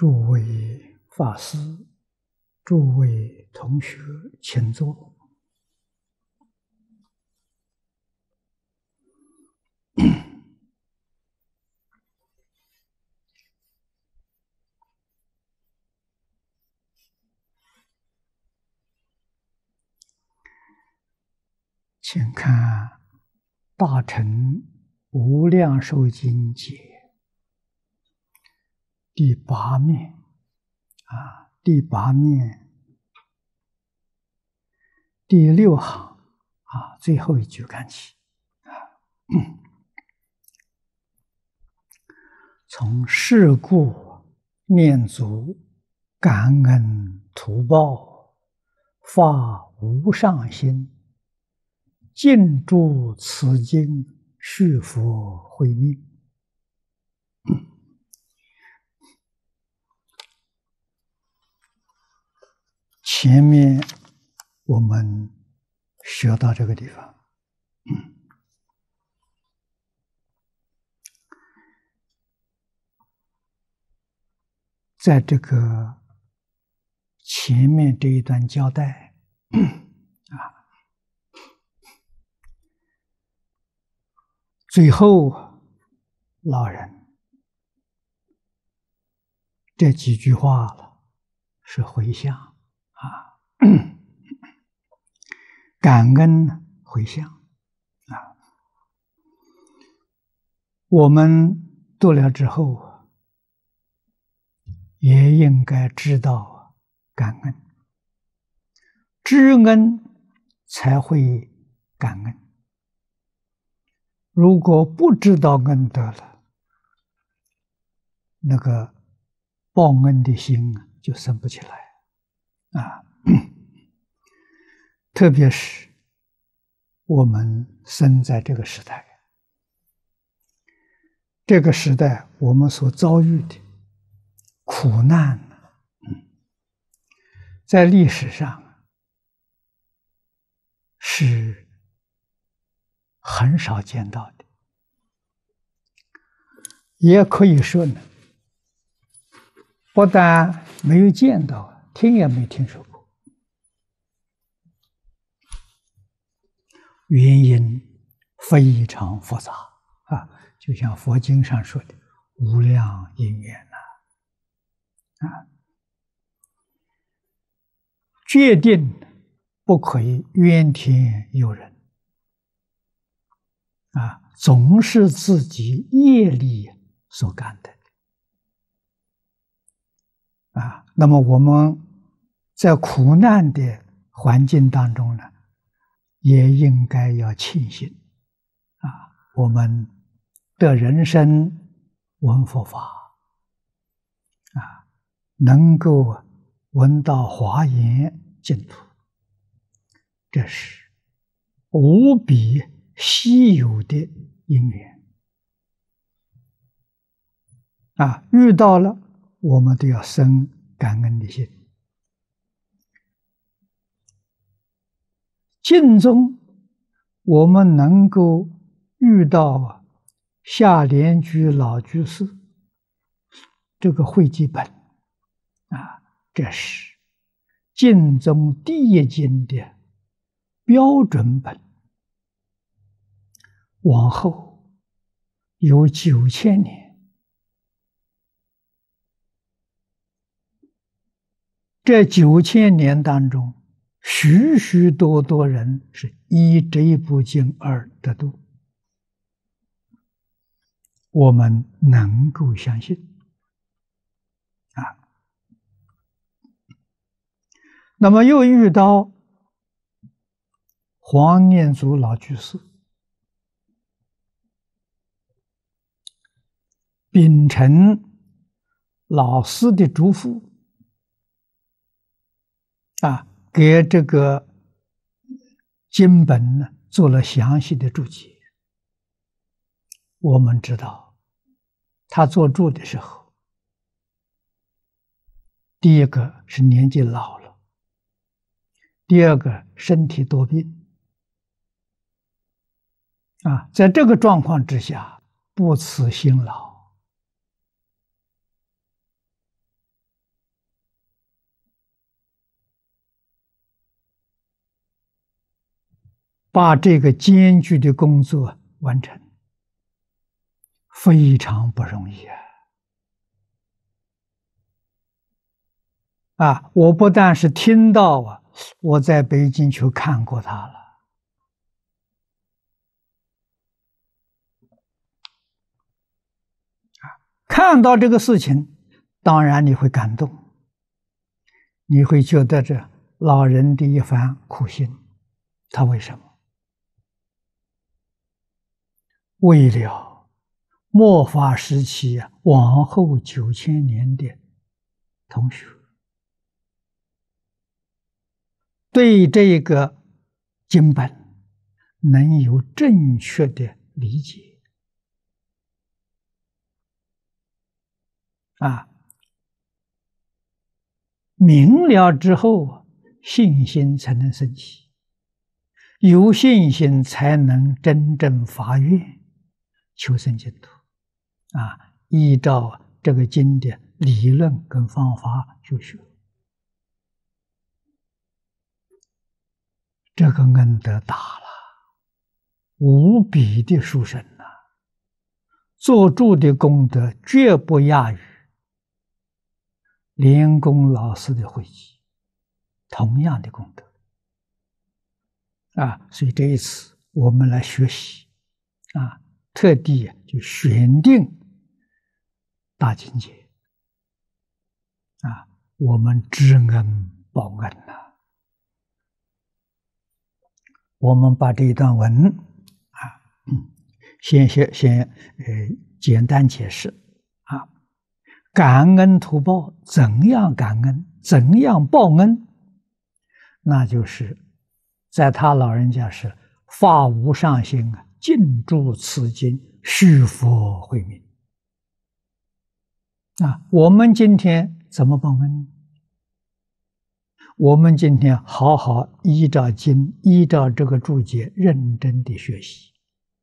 诸位法师、诸位同学，请坐。请看《大乘无量寿经解》第八面第八面第六行最后一句看起从是故念足感恩图报，发无上心，尽诸此经，续佛慧命。前面我们学到这个地方，在这个前面这一段交代最后老人这几句话了，是回向感恩回向我们读了之后也应该知道感恩，知恩才会感恩。如果不知道恩德了，那个报恩的心就生不起来特别是我们生在这个时代，这个时代我们所遭遇的苦难在历史上是很少见到的，也可以说呢，不但没有见到，听也没听说过。原因非常复杂就像佛经上说的无量因缘决定不可以怨天尤人总是自己业力所感的那么我们在苦难的环境当中呢，也应该要庆幸我们的人生闻佛法能够闻到华严净土，这是无比稀有的因缘遇到了我们都要生感恩的心。净宗我们能够遇到下莲居老居士这个会集本这是净宗第一经的标准本，往后有9000年，这9000年当中许许多多人是依这一部经而得度，我们能够相信那么又遇到黄念祖老居士秉承老师的嘱咐给这个经本呢做了详细的注解。我们知道他做注的时候，第一个是年纪老了，第二个身体多病在这个状况之下不辞辛劳把这个艰巨的工作完成，非常不容易我不但是听到我在北京去看过他了。看到这个事情，当然你会感动，你会觉得这老人的一番苦心，他为什么？为了末法时期往后9000年的同学，对这个经本能有正确的理解明了之后，信心才能升起，有信心才能真正发愿求生净土依照这个经的理论跟方法去学，这个恩德大了，无比的殊胜做主的功德绝不亚于莲公老师的汇集，同样的功德所以这一次我们来学习特地就选定大境界我们知恩报恩我们把这一段文先简单解释感恩图报，怎样感恩，怎样报恩？那就是在他老人家是发无上心尽诸此经，续佛慧命我们今天怎么报恩？我们今天好好依照经，依照这个注解，认真的学习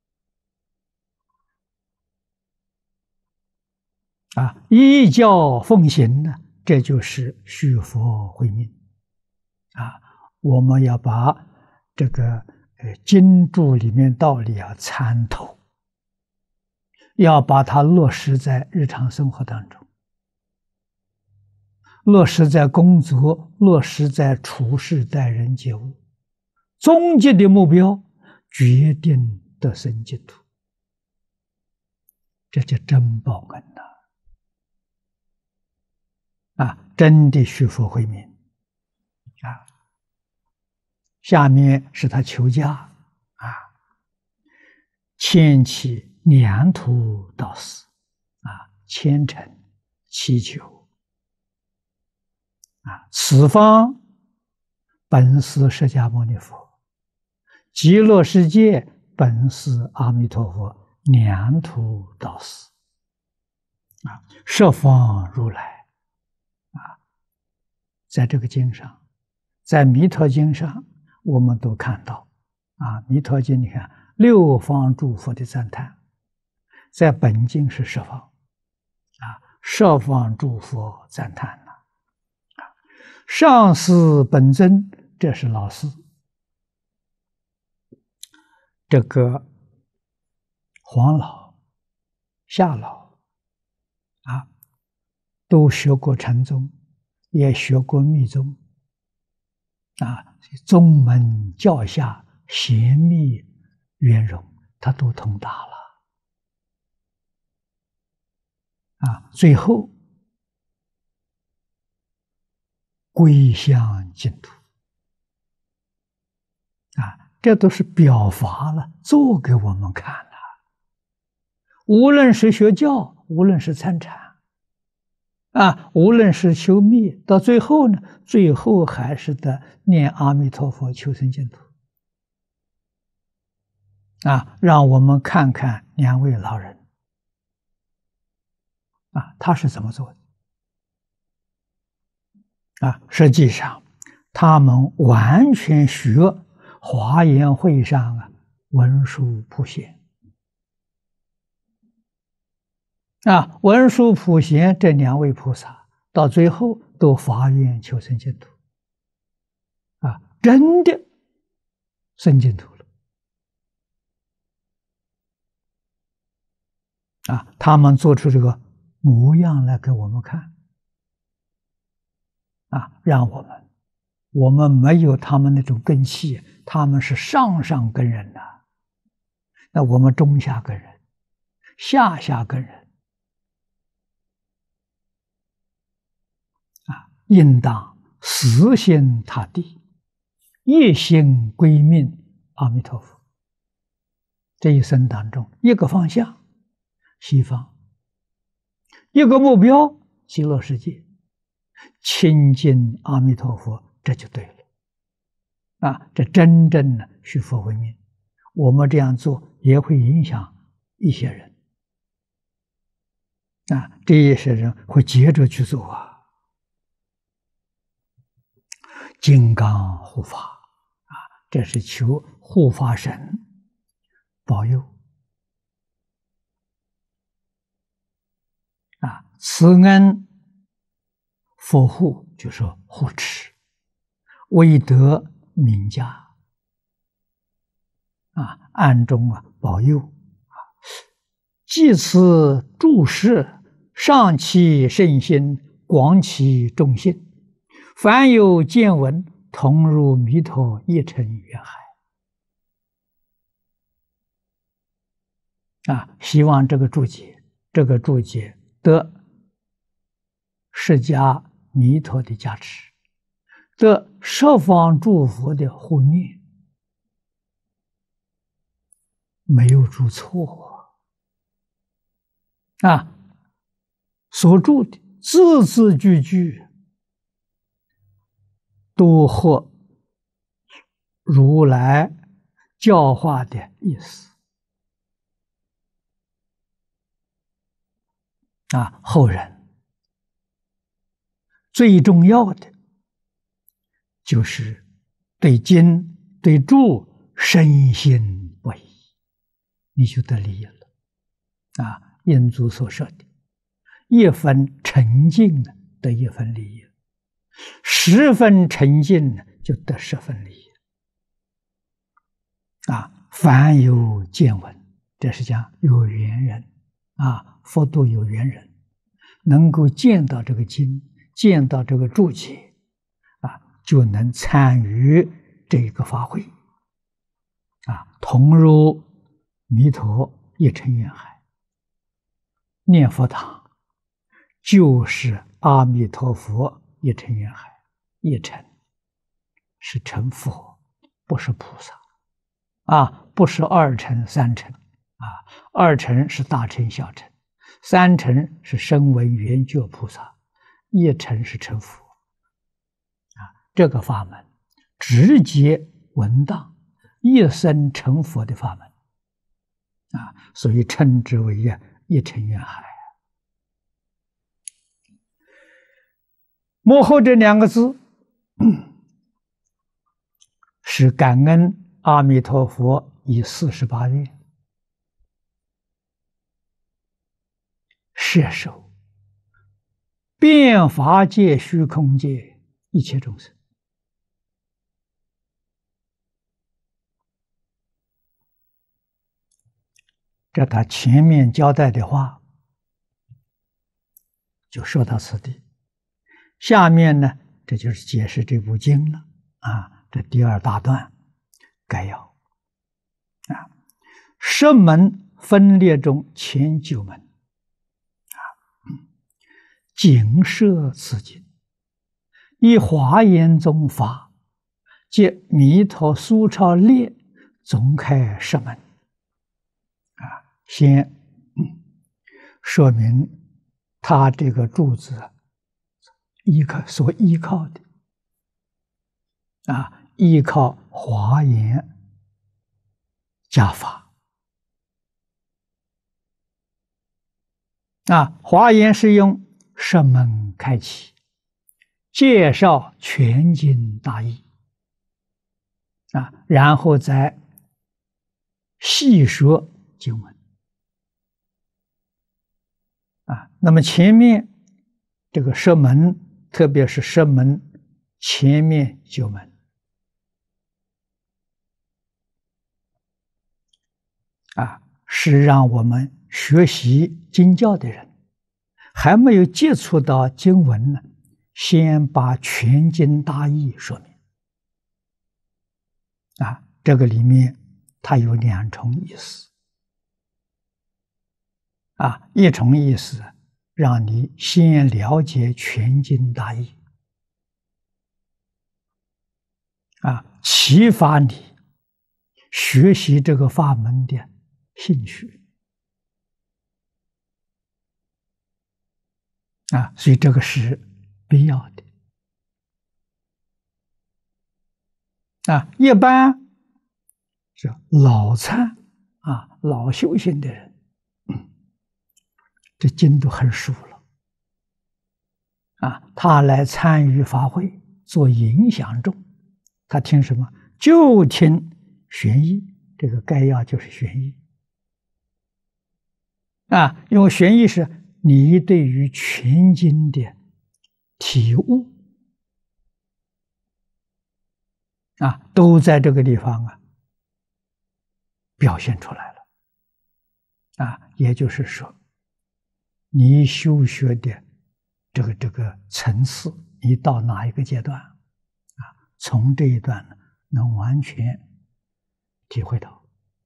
依教奉行呢，这就是续佛慧命我们要把这个经注里面道理参透，要把它落实在日常生活当中，落实在工作，落实在处事待人接物，终极的目标决定得生净土，这叫真报恩真的续佛慧命下面是他求家牵起两途到死虔诚祈求此方本是释迦牟尼佛，极乐世界本是阿弥陀佛，两途到死十方如来在这个经上，在弥陀经上我们都看到弥陀经你看六方诸佛的赞叹，在本经是十方十方诸佛赞叹上师本尊，这是老师，这个黄老夏老都学过禅宗，也学过密宗宗门教下贤密圆融，他都通达了最后归向净土这都是表法了，做给我们看了。无论是学教，无论是参禅无论是修密，到最后呢，最后还是得念阿弥陀佛求生净土让我们看看两位老人他是怎么做的实际上他们完全学华严会上文殊普贤文殊普贤这两位菩萨到最后都发愿求生净土真的生净土了他们做出这个模样来给我们看，让我们没有他们那种根器，他们是上上根人呐，那我们中下根人，下下根人，应当死心塌地，一心归命阿弥陀佛。这一生当中，一个方向西方，一个目标极乐世界，亲近阿弥陀佛，这就对了。这真正的续佛为命。我们这样做也会影响一些人，这一些人会接着去做金刚护法这是求护法神保佑慈恩佛护，就是护持，威德名家暗中保佑济此诸事，上其圣心，广其众信，凡有见闻，同入弥陀一尘缘海。希望这个注解得释迦弥陀的加持，得十方诸佛的护念，没有注错所注的字字句句都合如来教化的意思后人最重要的就是对经对注深信不疑，你就得利益了印祖所说的一分沉静得一分利益，10分沉静就得10分利益凡有见闻，这是讲有缘人佛度有缘人能够见到这个经，见到这个注解就能参与这个法会同入弥陀一尘缘海。念佛堂就是阿弥陀佛一尘缘海，一尘是成佛，不是菩萨不是2尘3尘2尘是大乘小乘，3尘是声闻缘觉菩萨，一尘是成佛这个法门直接稳当一生成佛的法门所以称之为一尘缘海。幕后这2个字是感恩阿弥陀佛以48愿摄受遍法界虚空界一切众生这他前面交代的话就说到此地，下面呢这就是解释这部经了这第2大段概要10门分列中前9门仅摄此经，以华严宗法借弥陀苏超列总开10门先说明他这个柱子所依靠的依靠华严家法华严是用10门开启，介绍全经大义然后再细说经文那么前面这个10门，特别是10门前面9门是让我们学习经教的人，还没有接触到经文呢，先把全经大义说明。这个里面它有2重意思。一重意思让你先了解全经大义，启发你学习这个法门的兴趣。所以这个是必要的。一般是老参老修行的人，这经都很熟了他来参与法会做影响众，他听什么？就听玄义，这个概要就是玄义因为玄义是你对于全经的体悟都在这个地方表现出来了也就是说，你修学的这个层次，你到哪一个阶段从这一段呢，能完全体会到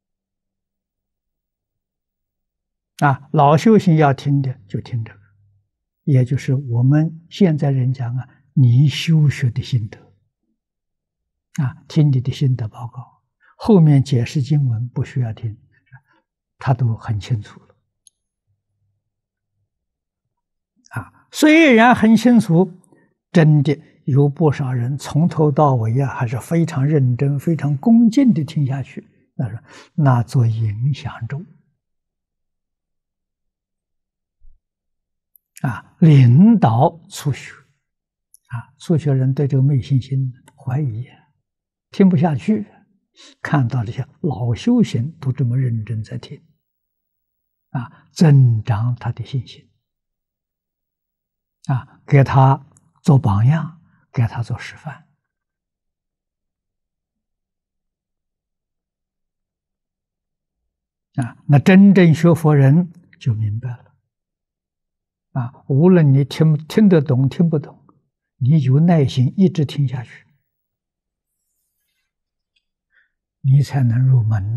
老修行要听的就听这个，也就是我们现在人讲你修学的心得听你的心得报告，后面解释经文不需要听，他都很清楚了虽然很清楚，真的有不少人从头到尾还是非常认真、非常恭敬的听下去，那做影响众领导初学初学人对这个没信心，怀疑听不下去，看到这些老修行都这么认真在听增长他的信心给他做榜样，给他做示范那真正学佛人就明白了无论你听得懂听不懂，你有耐心一直听下去，你才能入门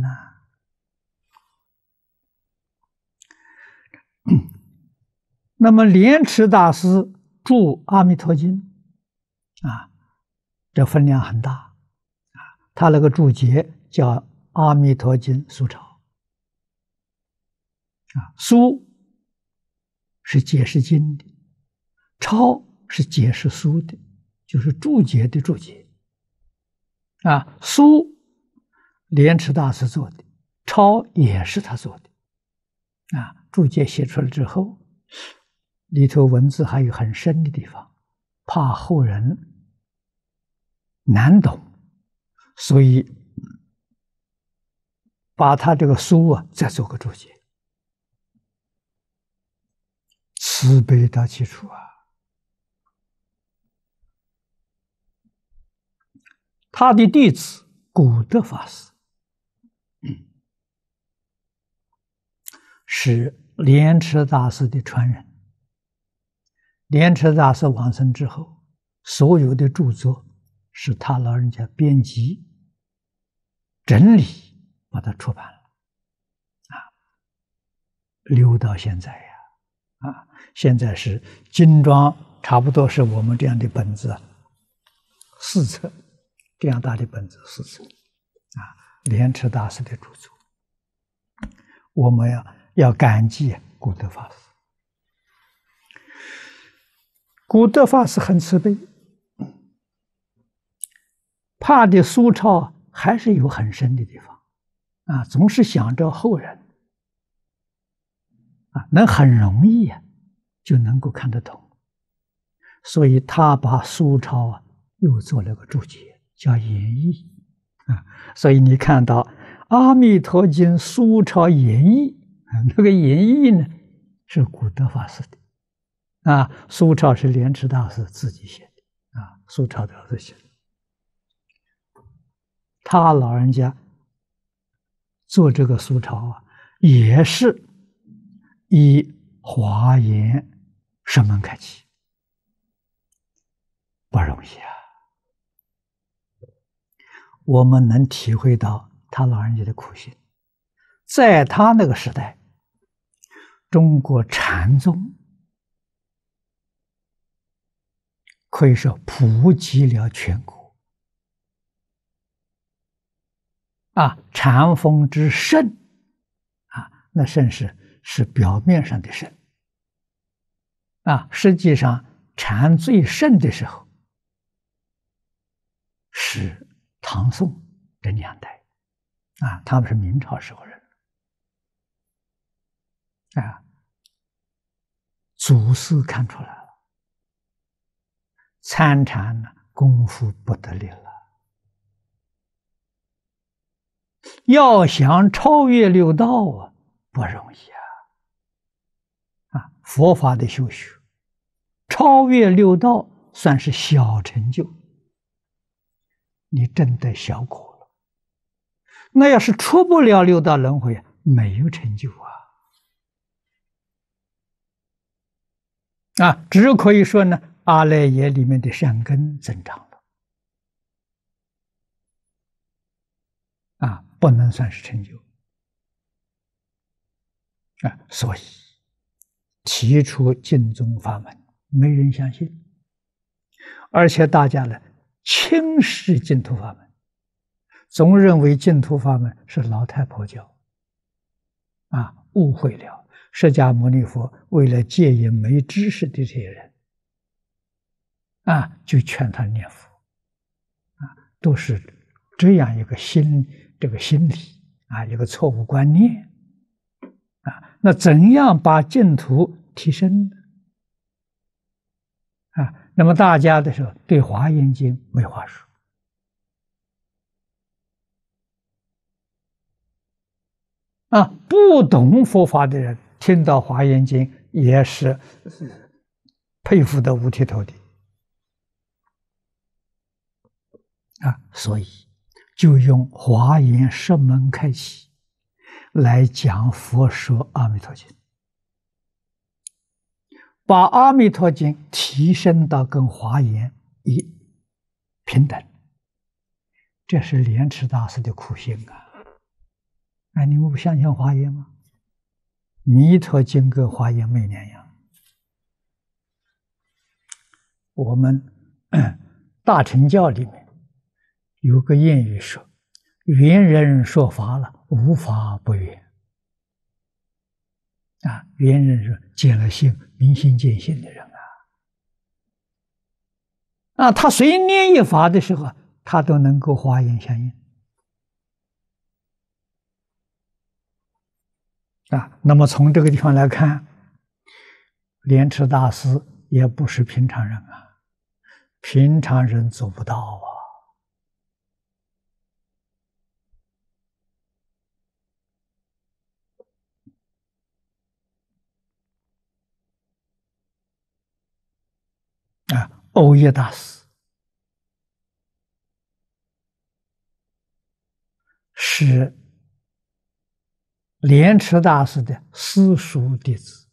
那么莲池大师著《阿弥陀经》这分量很大他那个注解叫《阿弥陀经疏钞》疏是解释经的，钞是解释书的，就是注解的注解书莲池大师做的，钞也是他做的注解写出来之后，里头文字还有很深的地方，怕后人难懂，所以把他这个书再做个注解，慈悲到基础他的弟子古德法师是莲池大师的传人。莲池大师往生之后，所有的著作是他老人家编辑整理，把它出版了留到现在现在是精装，差不多是我们这样的本子4册，这样大的本子4册莲池大师的著作，我们要感激古德法师。古德法师很慈悲，怕的苏钞还是有很深的地方总是想着后人能很容易就能够看得懂，所以他把苏钞又做了个注解，叫演义所以你看到《阿弥陀经》苏钞演义那个演义呢是古德法师的苏钞是莲池大师自己写的苏钞大师写的，他老人家做这个苏钞也是以华严声门开启，不容易啊！我们能体会到他老人家的苦心，在他那个时代，中国禅宗可以说普及了全国啊，禅风之盛啊，那盛是表面上的盛啊，实际上禅最盛的时候是唐宋这2代啊，他们是明朝时候人啊，祖师看出来了，参禅呢功夫不得了了，要想超越六道啊，不容易啊！佛法的修学，超越六道算是小成就，你证得小果了。那要是出不了六道轮回，没有成就啊！只可以说呢，阿赖耶里面的善根增长了啊，不能算是成就啊。所以提出净宗法门，没人相信，而且大家呢轻视净土法门，总认为净土法门是老太婆教啊，误会了。释迦牟尼佛为了戒引没知识的这些人啊，就劝他念佛啊，都是这样一个心理啊，一个错误观念啊。那怎样把净土提升呢？啊，那么大家的时候对华严经没话说啊，不懂佛法的人听到华严经也是佩服得五体投地啊，所以就用华严声门开启来讲佛说阿弥陀经，把阿弥陀经提升到跟华严一平等，这是莲池大师的苦心啊！哎，你们不相信华严吗？弥陀经跟华严没两样。我们大乘教里面有个谚语说：“圆人说法了，无法不圆。”啊，圆人是见了性、明心见性的人啊，他随念一法的时候，他都能够华严相应啊。那么从这个地方来看，莲池大师也不是平常人啊，平常人做不到啊。欧耶大师是莲池大师的私塾弟子，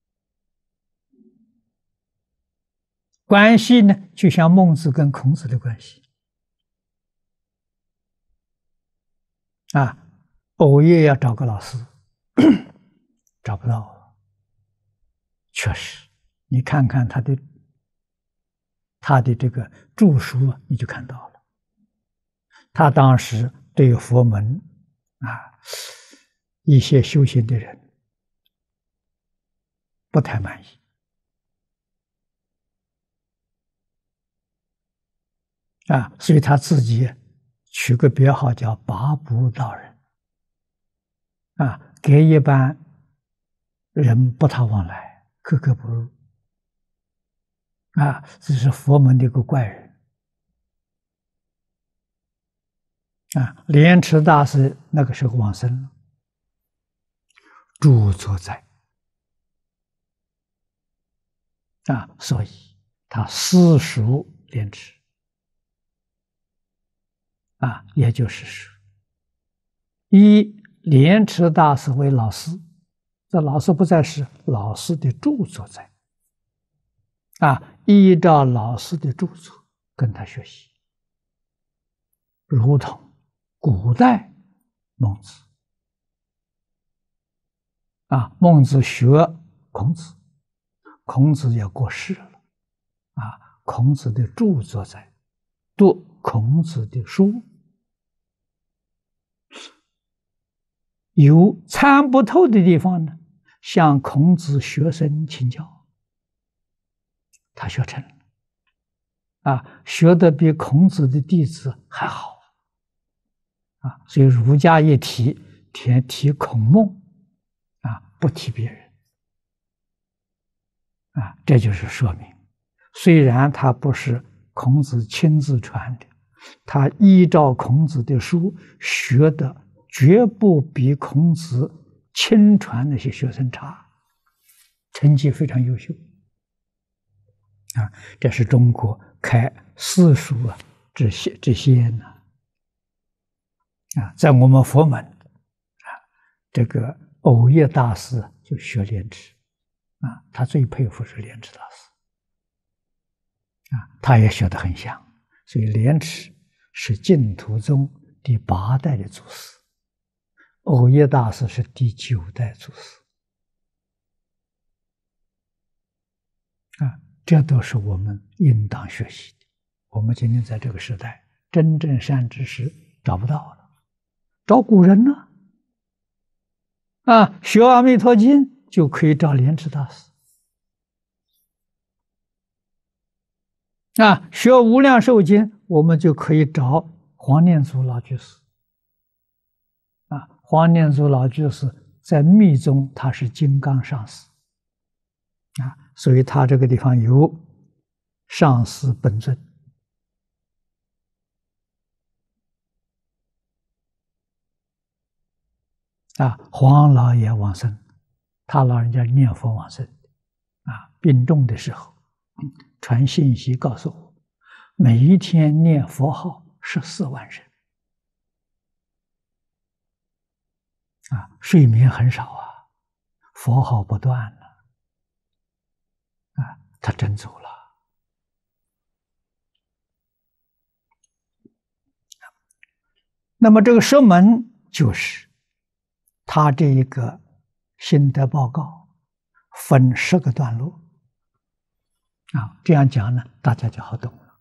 关系呢就像孟子跟孔子的关系啊。欧耶要找个老师，找不到，确实，你看看他的这个著书，你就看到了，他当时对佛门啊一些修行的人不太满意啊，所以他自己取个别号叫八不道人啊，给一般人不太往来，格格不入啊，这是佛门的一个怪人啊。莲池大师那个时候往生了，著作在啊，所以他私塾莲池啊，也就是说，一莲池大师为老师，这老师不在时，老师的著作在。依照老师的著作跟他学习，如同古代孟子。孟子学孔子，孔子也过世了。孔子的著作在，读孔子的书，有参不透的地方呢，向孔子学生请教，他学成了，学得比孔子的弟子还好，所以儒家一提孔孟，不提别人，这就是说明，虽然他不是孔子亲自传的，他依照孔子的书学的绝不比孔子亲传那些学生差，成绩非常优秀。这是中国开私塾之先呢。在我们佛门，这个藕益大师就学莲池，他最佩服是莲池大师，他也学得很像，所以莲池是净土宗第8代的祖师，藕益大师是第9代祖师，这都是我们应当学习的。我们今天在这个时代，真正善知识找不到了，找古人呢。学《阿弥陀经》就可以找莲池大师，学《无量寿经》我们就可以找黄念祖老居士。黄念祖老居士在密宗他是金刚上师，所以他这个地方有上师本尊。黄老也往生，他老人家念佛往生，病重的时候传信息告诉我，每一天念佛号14万声，睡眠很少佛号不断了，他真走了。那么这个声门就是他这一个心得报告分10个段落，这样讲呢，大家就好懂了。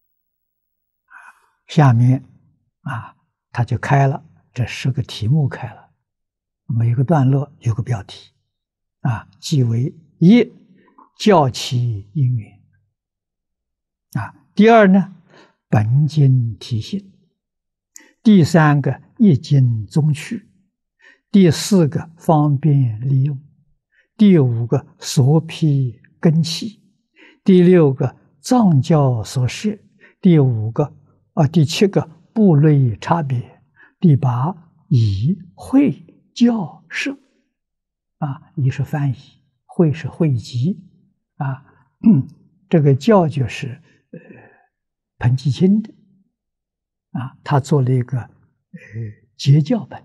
下面他就开了这10个题目开了，每个段落有个标题，即为1教其因缘，第2呢本经题性，第3个一经宗趣，第4个方便利用，第5个所披根器，第6个藏教所设，第7个部类差别，第8以会教授，以是翻译，会是汇集，这个教就是彭继清的，他做了一个结教本，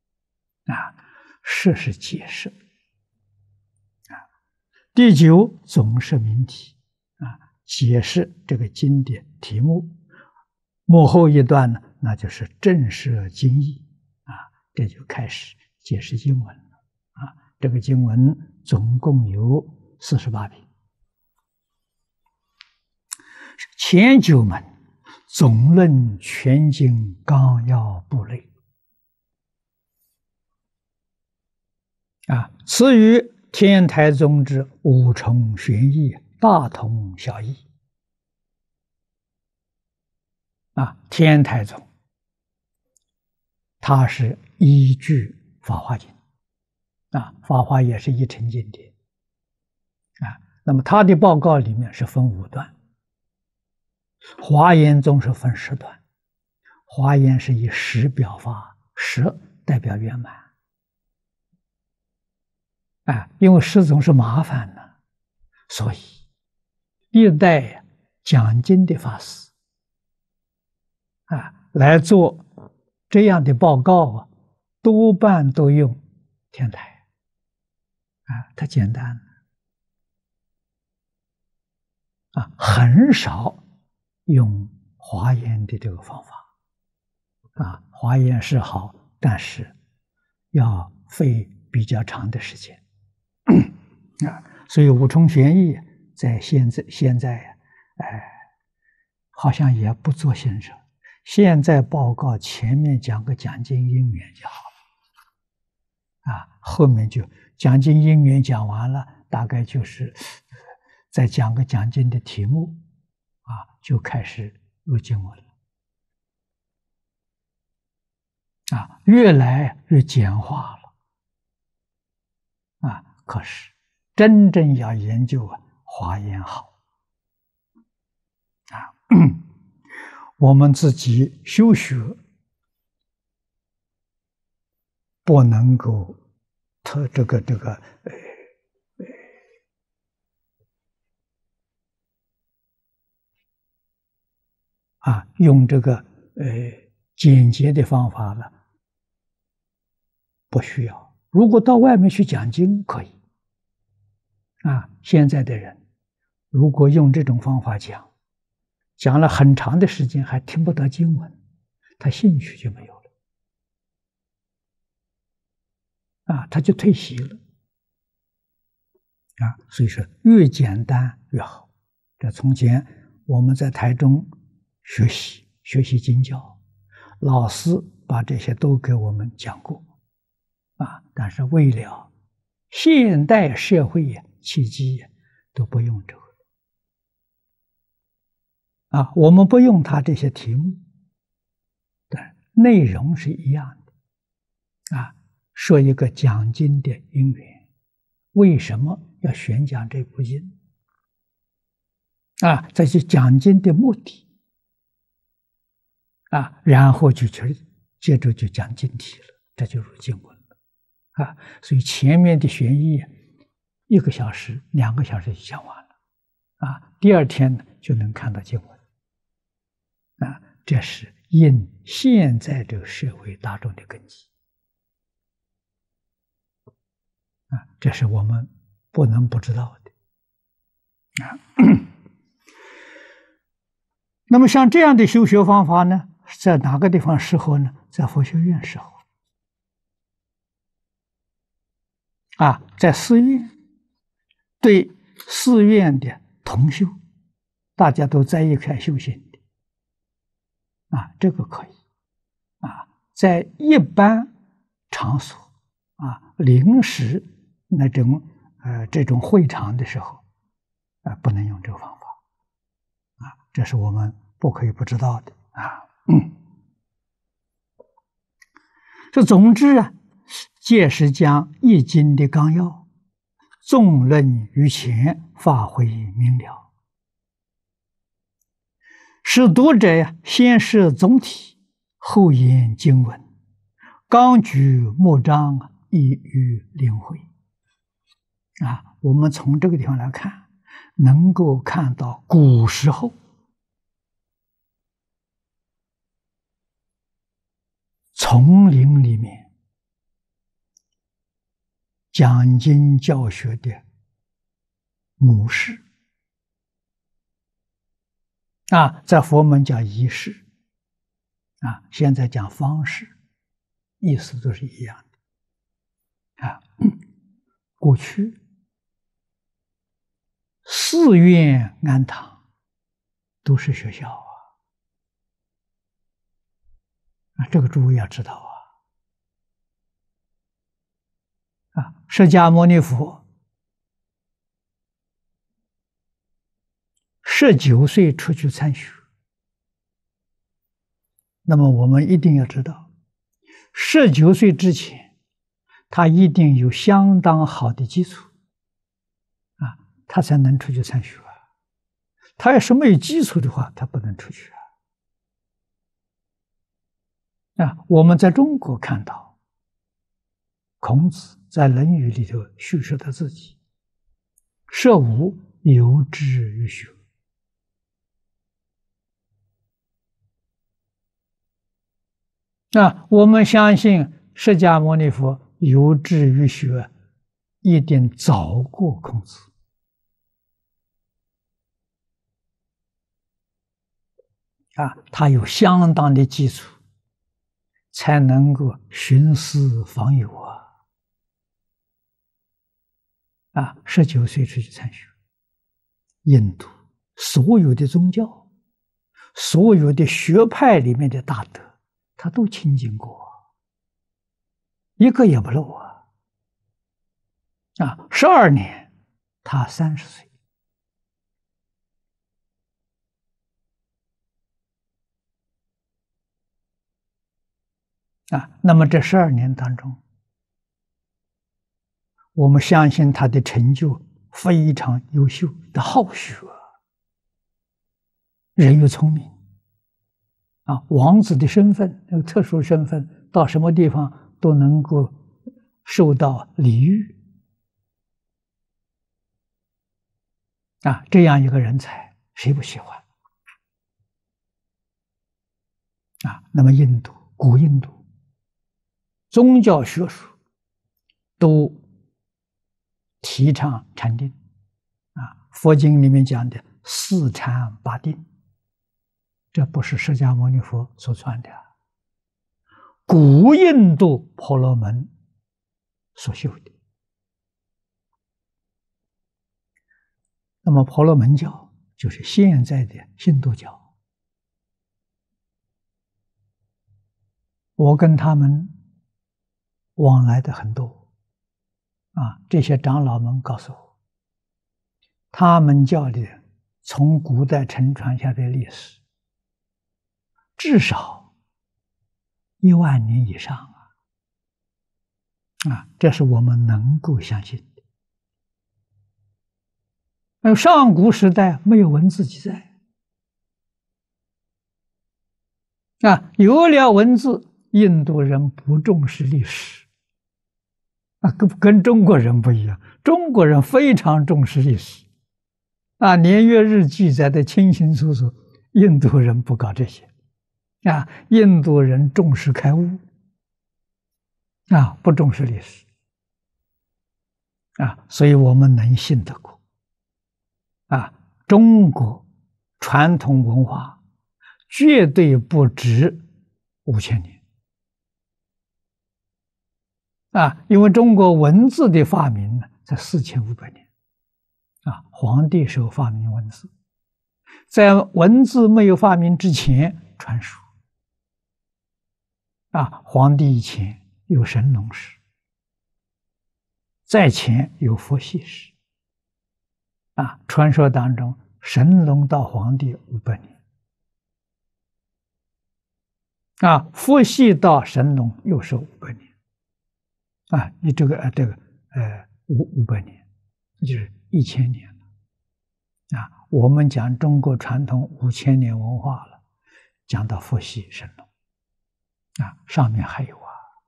释是解释，第9总是名题，解释这个经典题目，末后一段呢，那就是正释经义，这就开始解释经文了，这个经文总共有48品，前9门总论全经纲要部类，此与天台宗之5重玄义大同小异。天台宗它是依据《法华经》，法华也是一乘经典，那么它的报告里面是分5段，华严宗是分10段，华严是以10表法，10代表圆满，因为10总是麻烦呢，所以一代讲经的法师来做这样的报告， 多半都用天台它简单很少用华严的这个方法华严是好，但是要费比较长的时间所以五重玄义在现在好像也不做先生，现在报告前面讲个讲经因缘就好了后面就讲经因缘讲完了，大概就是再讲个讲经的题目就开始入经文了越来越简化了可是真正要研究华严好我们自己修学不能够用这个简洁的方法了，不需要。如果到外面去讲经可以现在的人如果用这种方法讲了很长的时间还听不到经文，他兴趣就没有了他就退席了所以说越简单越好。这从前我们在台中学习经教，老师把这些都给我们讲过但是为了现代社会契机都不用这个我们不用他这些题目，但内容是一样的说一个讲经的因缘，为什么要选讲这部经这是讲经的目的然后就接着就讲经题了，这就入经文了所以前面的玄义1个小时2个小时就讲完了第二天呢就能看到经文这是应现在这个社会大众的根基这是我们不能不知道的那么像这样的修学方法呢，在哪个地方适合呢？在佛学院适合在寺院，对寺院的同修，大家都在一块修行的这个可以在一般场所临时那种这种会场的时候不能用这个方法这是我们不可以不知道的这总之届时将易经的纲要纵论于前，发挥明了，使读者先识总体，后研经文，纲举目章，易于领会我们从这个地方来看，能够看到古时候丛林里面讲经教学的模式在佛门叫仪式现在讲方式，意思都是一样的过去寺院庵堂都是学校这个诸位要知道释迦牟尼佛19岁出去参学，那么我们一定要知道19岁之前他一定有相当好的基础他才能出去参学他要是没有基础的话，他不能出去我们在中国看到孔子在《论语》里头叙述他自己设吾有志于学我们相信释迦牟尼佛有志于学，一定早过孔子。他有相当的基础，才能够徇私访友19岁出去参学，印度所有的宗教、所有的学派里面的大德，他都亲近过，一个也不漏12年，他30岁。那么这12年当中，我们相信他的成就非常优秀，的好学，人又聪明王子的身份，那个特殊身份，到什么地方都能够受到礼遇这样一个人才，谁不喜欢那么印度，古印度宗教学术都提倡禅定佛经里面讲的4禅8定，这不是释迦牟尼佛所传的，古印度婆罗门所修的。那么婆罗门教就是现在的印度教，我跟他们往来的很多这些长老们告诉我，他们教里从古代承传下的历史至少1万年以上这是我们能够相信的。上古时代没有文字记载有了文字，印度人不重视历史跟中国人不一样，中国人非常重视历史年月日记载的清清楚楚，印度人不搞这些印度人重视开悟不重视历史所以我们能信得过中国传统文化绝对不止5000年因为中国文字的发明呢，才4500年皇帝时候发明文字，在文字没有发明之前传书皇帝以前有神农氏，在前有佛系氏传说当中神农到皇帝500年佛系到神农又是500年你这个500年，就是1000年了我们讲中国传统5000年文化了，讲到佛系神农上面还有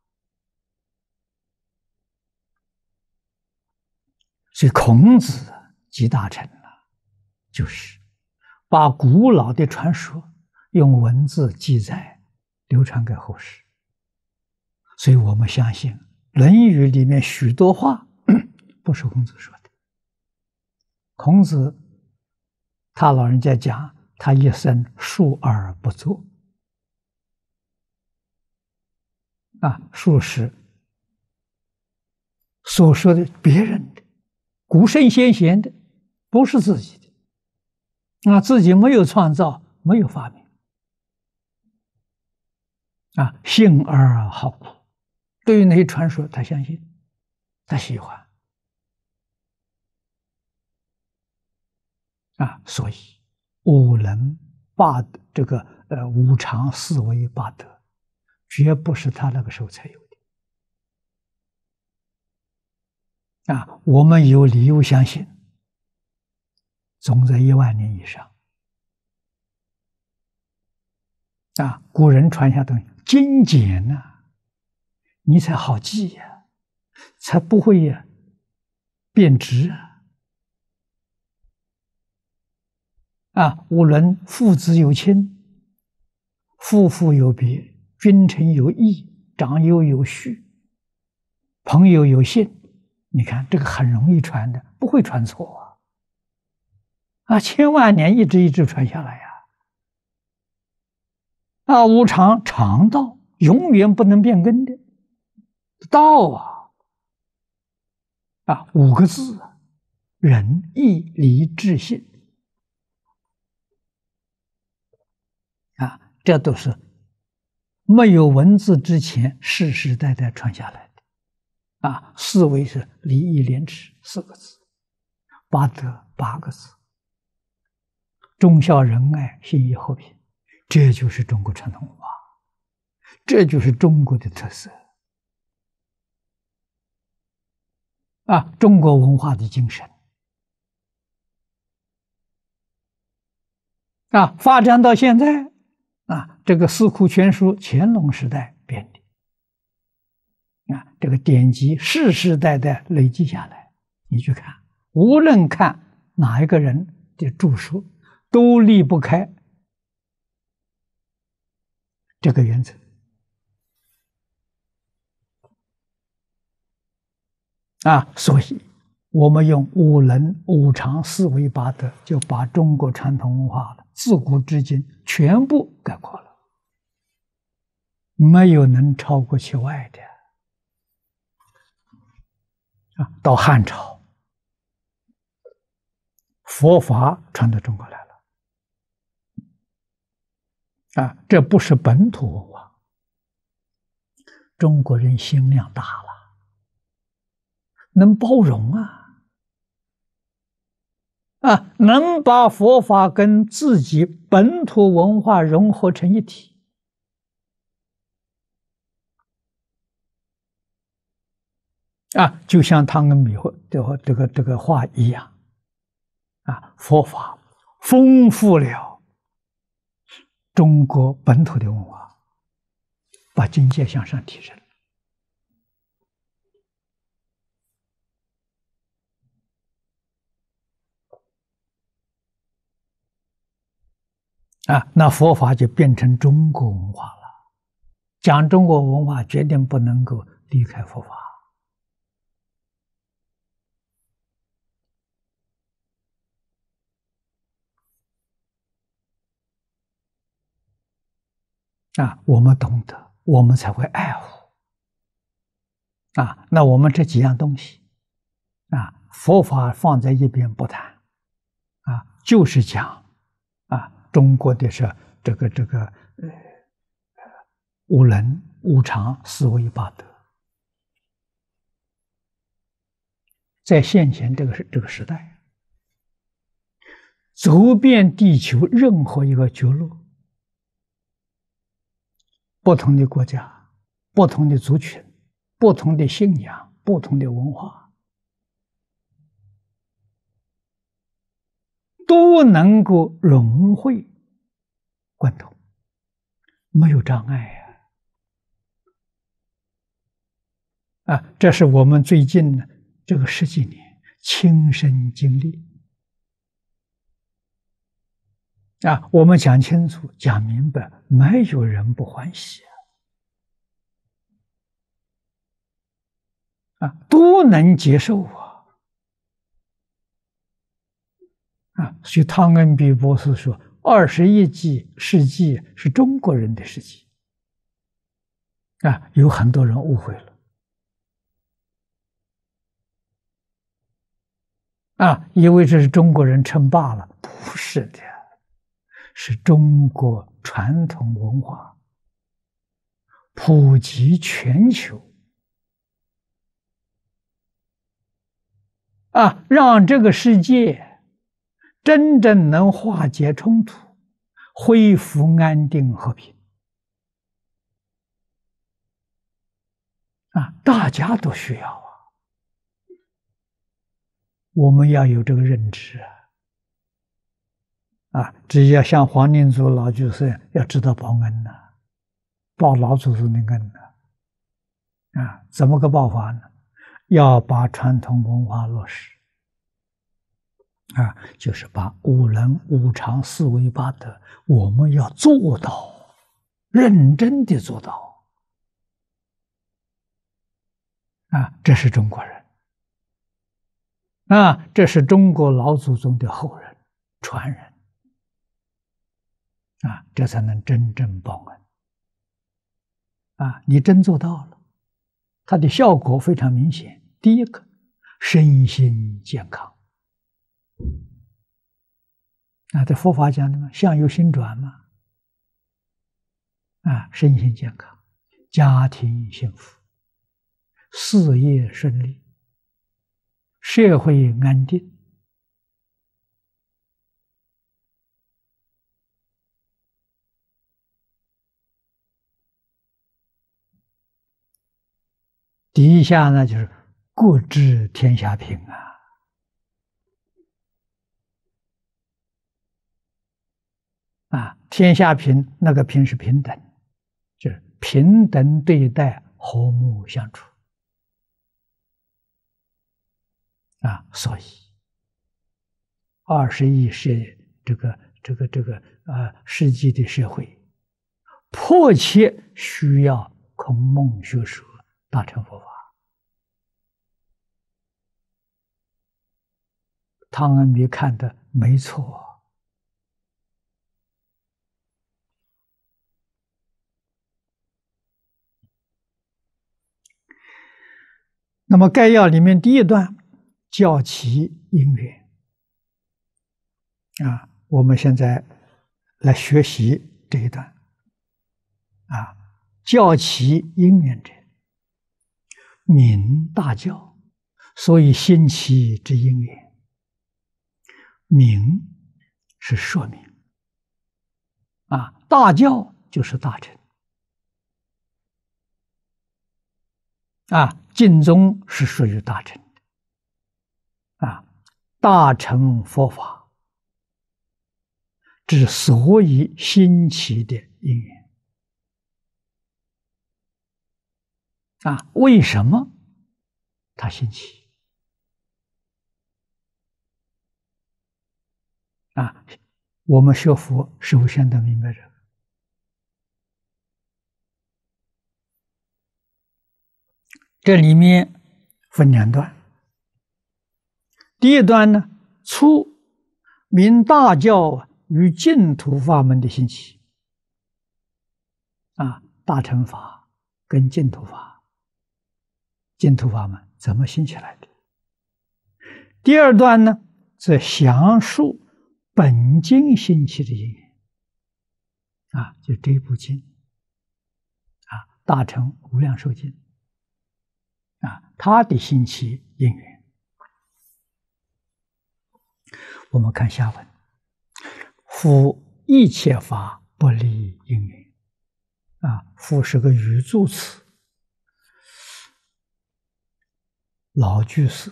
所以孔子集大成了，就是把古老的传说用文字记载流传给后世。所以我们相信《论语》里面许多话不是孔子说的。孔子他老人家讲，他一生述而不作述是所说的别人的古圣先贤的，不是自己的自己没有创造，没有发明信而好古。对于那些传说他相信，他喜欢所以五伦八德，这个五常四维八德绝不是他那个时候才有的我们有理由相信总在1万年以上古人传下东西精简你才好记才不会变质五伦父子有亲，夫妇有别，君臣有义， 长幼有序，朋友有信，你看这个很容易传的，不会传错千万年一直传下来无常常道，永远不能变更的道五个字仁义礼智信这都是没有文字之前世世代代传下来的四维是礼义廉耻4个字，八德8个字，忠孝仁爱信义和平，这就是中国传统文化，这就是中国的特色中国文化的精神发展到现在这个四库全书乾隆时代编的这个典籍世世代代累积下来，你去看，无论看哪一个人的著书，都离不开这个原则所以我们用五伦五常四维八德，就把中国传统文化自古至今全部概括了，没有能超过其外的到汉朝，佛法传到中国来了这不是本土文化，中国人心量大了，能包容能把佛法跟自己本土文化融合成一体就像汤恩比这个话一样佛法丰富了中国本土的文化，把境界向上提升那佛法就变成中国文化了。讲中国文化，决定不能够离开佛法我们懂得，我们才会爱护那我们这几样东西佛法放在一边不谈就是讲中国的是这个五伦五常四维八德，在现前这个时代，走遍地球任何一个角落，不同的国家，不同的族群，不同的信仰，不同的文化，都能够融会贯通，没有障碍这是我们最近这个10几年亲身经历我们讲清楚讲明白，没有人不欢喜都能接受所以汤恩比博士说，21世纪是中国人的世纪有很多人误会了以为这是中国人称霸了，不是的，是中国传统文化普及全球让这个世界真正能化解冲突，恢复安定和平大家都需要我们要有这个认知只要像黄念祖老居士要知道报恩报老祖宗的恩怎么个报法呢？要把传统文化落实就是把五伦五常四维八德，我们要做到，认真的做到这是中国人，这是中国老祖宗的后人传人，这才能真正报恩，你真做到了，它的效果非常明显。第一个，身心健康，这佛法讲的嘛，相由心转嘛，身心健康，家庭幸福，事业顺利，社会安定。第一项呢，就是国治天下平天下平，那个平是平等，就是平等对待，和睦相处所以21世纪的社会迫切需要孔孟学说大乘佛法。汤恩比看的没错。那么概要里面第一段教其因缘我们现在来学习这一段教其因缘者，明大教，所以兴其之因缘。明是说明大教就是大乘净宗是属于大乘的大乘佛法之所以兴起的因缘为什么它兴起我们学佛首先得明白这个。这里面分两段，第一段呢，初明大教与净土法门的兴起大乘法跟净土法，净土法门怎么兴起来的？第二段呢，则详述本经兴起的因缘就这部经大乘无量寿经它的兴起因缘。我们看下文，夫一切法不离因缘夫是个语助词，老居士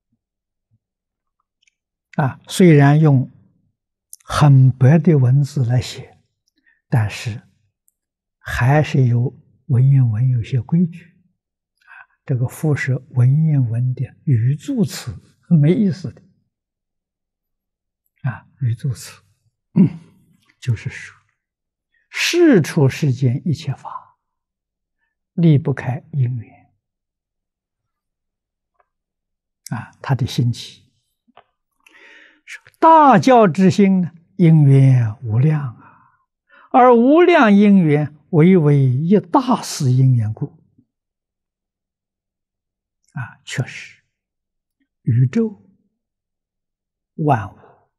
虽然用很白的文字来写，但是还是有文言文有些规矩这个夫是文言文的语助词，没意思的语助词就是说事出世间一切法离不开因缘它的兴起。大教之心呢，因缘无量而无量因缘为一大事因缘故确实宇宙万物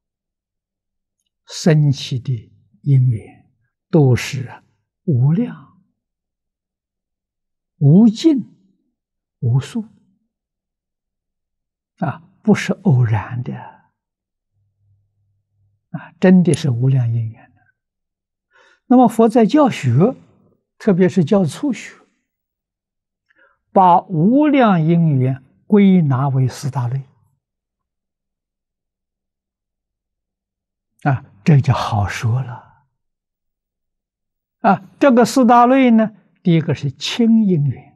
生起的因缘都是无量无尽无数不是偶然的真的是无量因缘的。那么佛在教学，特别是教初学，把无量因缘归纳为四大类这就好说了这个四大类呢，第一个是亲因缘，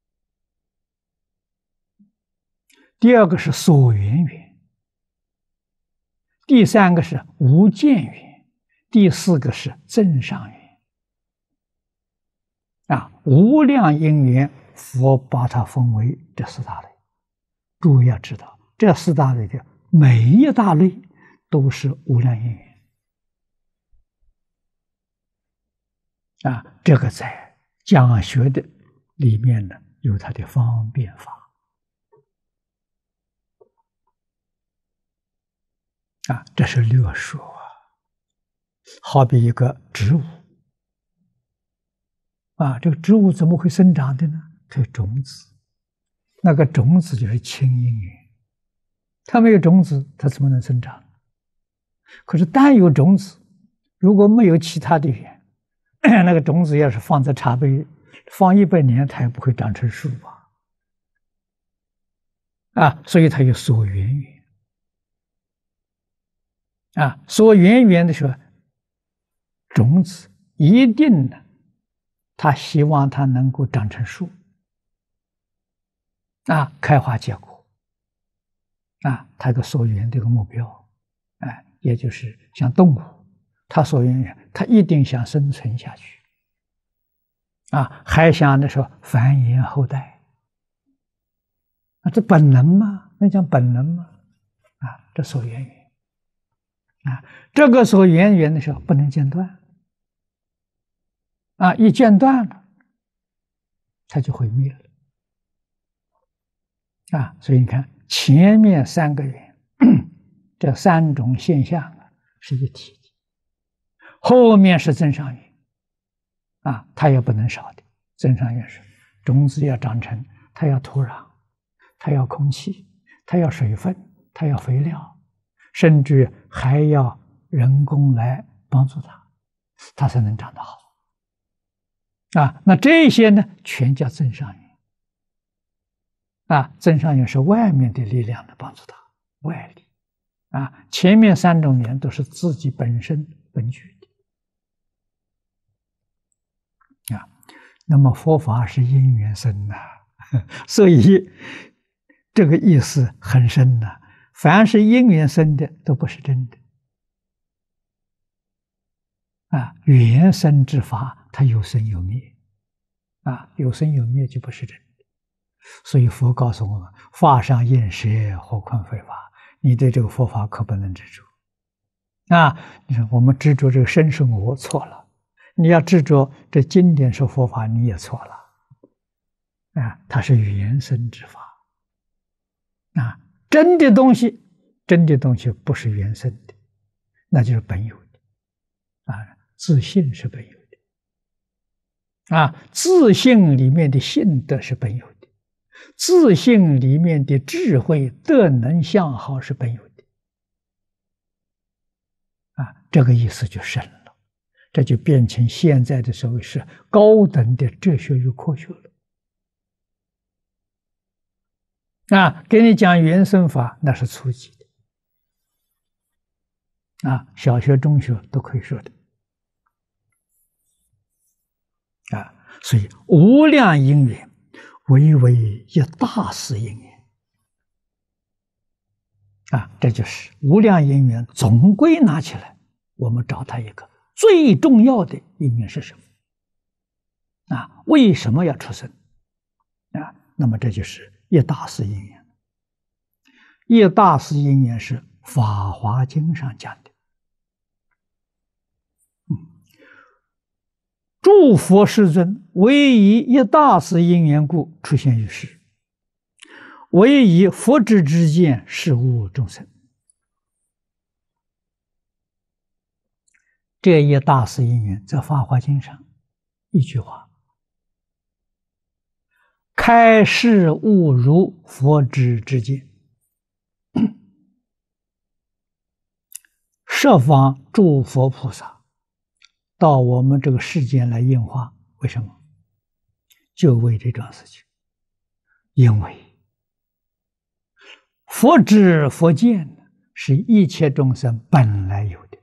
第二个是所缘缘，第三个是无间缘，第四个是增上缘无量因缘佛把它分为这四大类。诸位要知道，这四大类的每一大类都是无量因缘这个在讲学的里面呢，有它的方便法这是略说好比一个植物这个植物怎么会生长的呢？它有种子，那个种子就是清因缘，它没有种子，它怎么能生长？可是但有种子，如果没有其他的缘，那个种子要是放在茶杯，放100年，它也不会长成树所以它有所缘缘所缘缘的时候，种子一定呢，他希望它能够长成树开花结果它有个所缘这个目标也就是像动物，它所缘它一定想生存下去还想说繁衍后代这本能吗？那叫本能吗？这所缘缘这个所缘缘的时候不能间断一间断了，它就毁灭了所以你看前面3个缘这3种现象是一体的，后面是增上缘它也不能少的。增上缘是种子要长成，它要土壤，它要空气，它要水分，它要肥料，甚至还要人工来帮助它才能长得好那这些呢全叫增上缘增上缘是外面的力量来帮助它，外力前面3种缘都是自己本身本具的那么佛法是因缘生所以这个意思很深凡是因缘生的都不是真的缘生之法它有生有灭有生有灭就不是真的。所以佛告诉我们，法上应舍，何况非法，你对这个佛法可不能执着你说我们执着这个身是我错了，你要执着这经典说佛法你也错了它是缘生之法真的东西不是缘生的，那就是本有的自性是本有的自性里面的性德是本有的，自性里面的智慧德能相好是本有的这个意思就深了，这就变成现在的所谓是高等的哲学与科学了给你讲原生法那是初级的小学中学都可以说的所以无量因缘唯为一大事因缘这就是无量因缘总归拿起来，我们找它一个最重要的因缘是什么为什么要出生那么这就是一大事因缘。一大事因缘是《法华经》上讲的诸佛世尊唯以一大事因缘故出现于世，唯以佛之之见是悟众生。这一大事因缘在《法华经》上一句话：开示悟如佛之之见，设方诸佛菩萨到我们这个世间来应化。为什么？就为这桩事情。因为佛知佛见是一切众生本来有的，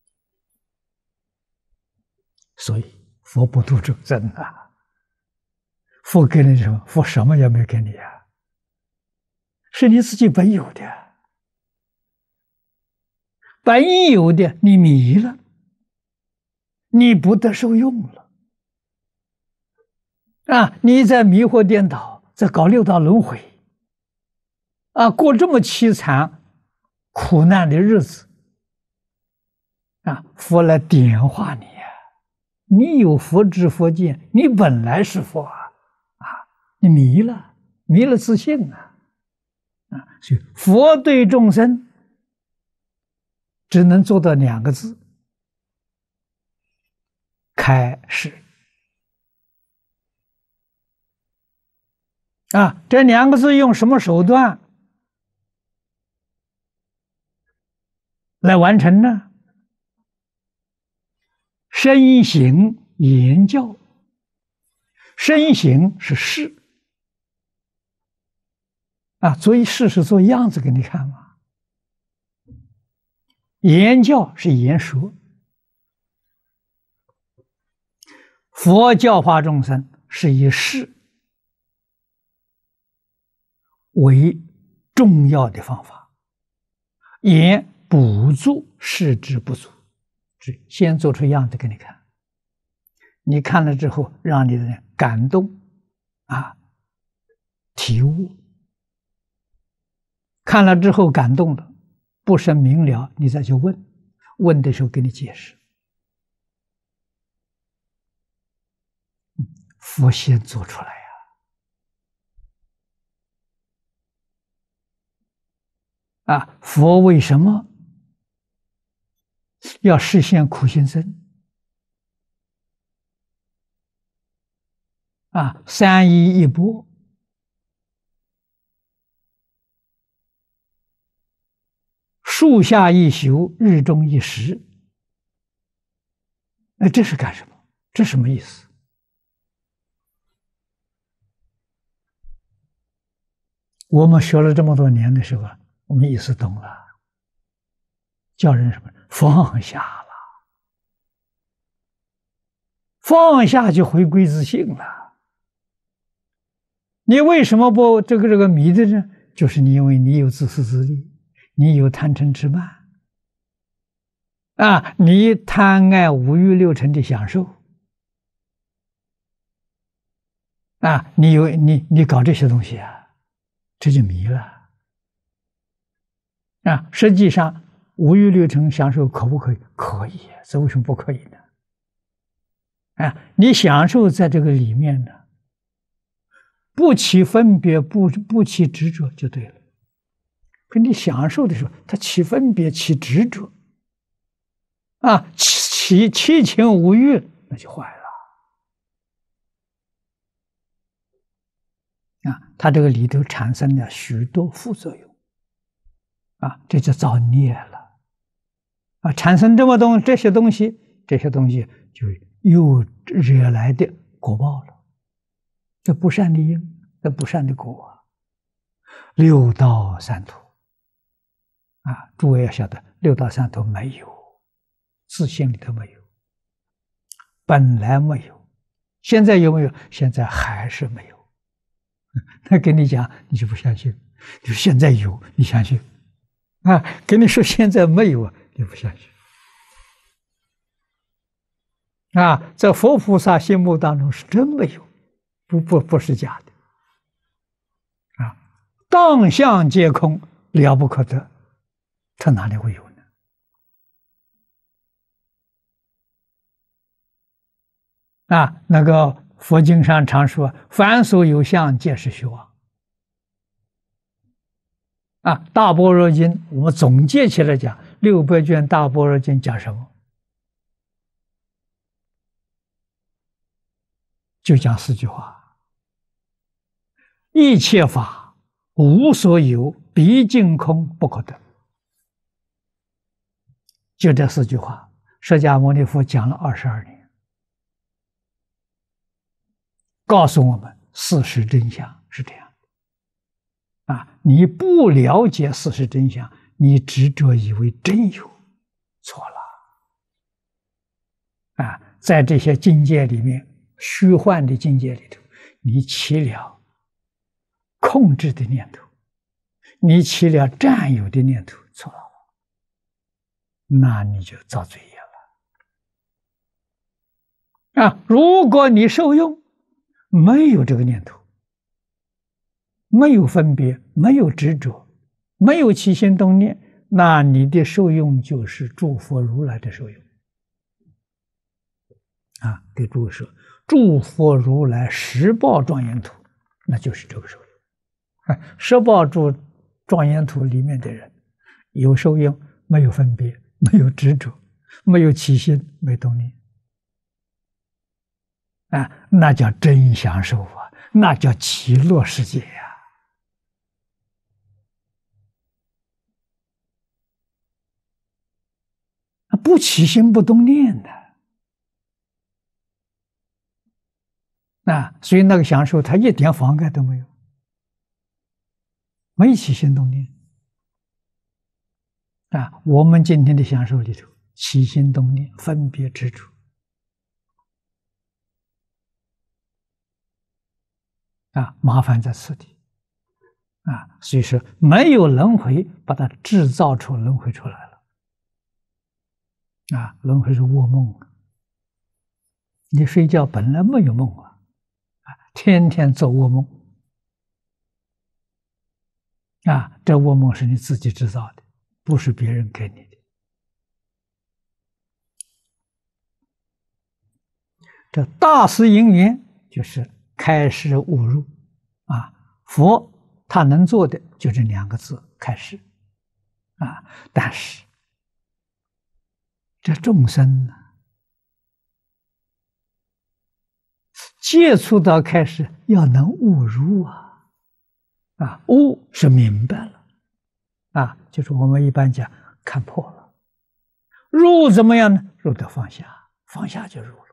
所以佛不度众生佛给你什么？佛什么也没给你是你自己本有的，本有的你迷了，你不得受用了啊！你在迷惑颠倒，在搞六道轮回，啊，过这么凄惨、苦难的日子，啊，佛来点化你呀！你有佛知佛见，你本来是佛啊，啊，你迷了，迷了自信啊，啊，所以佛对众生只能做到2个字：开示。啊，这2个字用什么手段来完成呢？身行言教，身行是事啊，所以事是做样子给你看嘛。言教是言说，佛教化众生是以事为重要的方法，言补足事之不足，先做出样子给你看，你看了之后，让你的人感动啊，体悟，看了之后感动了，不甚明了，你再去问，问的时候给你解释。佛先做出来呀！啊，佛为什么要实现苦行僧？啊，3依一钵，树下一宿，日中一时。那这是干什么？这什么意思？我们学了这么多年的时候，我们意识懂了，叫人什么？放下了，放下就回归自性了。你为什么不这个迷的呢？就是因为你有自私自利，你有贪嗔痴慢啊，你贪爱五欲六尘的享受啊，你搞这些东西啊，这就迷了啊。实际上，五欲六尘享受可不可以？可以，这为什么不可以呢？啊，你享受在这个里面呢，不起分别，不起执着就对了。可你享受的时候，它起分别，起执着，啊，起七情五欲，那就坏了。啊，它这个里头产生了许多副作用，啊，这就造孽了，啊，产生这些东西就又惹来的果报了，这不善的因，这不善的果啊。六道三途，啊，诸位要晓得，六道三途没有，自性里头没有，本来没有，现在有没有？现在还是没有。他跟你讲，你就不相信；你说现在有，你相信；啊，跟你说现在没有，你不相信。啊，在佛菩萨心目当中是真没有，不是假的。啊，当相皆空，了不可得，他哪里会有呢？啊，那个佛经上常说，凡所有相，皆是虚妄。啊，大般若经我们总结起来讲，600卷大般若经讲什么？就讲4句话：一切法无所有，毕竟空，不可得。就这4句话，释迦牟尼佛讲了22年，告诉我们事实真相是这样的。啊，你不了解事实真相，你执着以为真有，错了。啊，在这些境界里面，虚幻的境界里头，你起了控制的念头，你起了占有的念头，错了，那你就造罪业了。啊，如果你受用， 没有这个念头，没有分别，没有执着，没有起心动念，那你的受用就是诸佛如来的受用。啊，给诸位说，诸佛如来十报庄严土，那就是这个受用。十报庄严土里面的人，有受用，没有分别，没有执着，没有起心，没动念，啊，那叫真享受啊，那叫极乐世界呀。不起心不动念的。所以那个享受，它一点妨碍都没有，没起心动念。我们今天的享受里头，起心动念、分别执着，麻烦在此地。所以说没有轮回，把它制造出轮回出来了。轮回是噩梦，你睡觉本来没有梦天天做噩梦，这噩梦是你自己制造的，不是别人给你的。这大师因缘就是开示悟入，佛他能做的就这2个字：开示。但是这众生呢，接触到开示要能悟入悟是明白了，就是我们一般讲看破了。入怎么样呢？入得放下，放下就入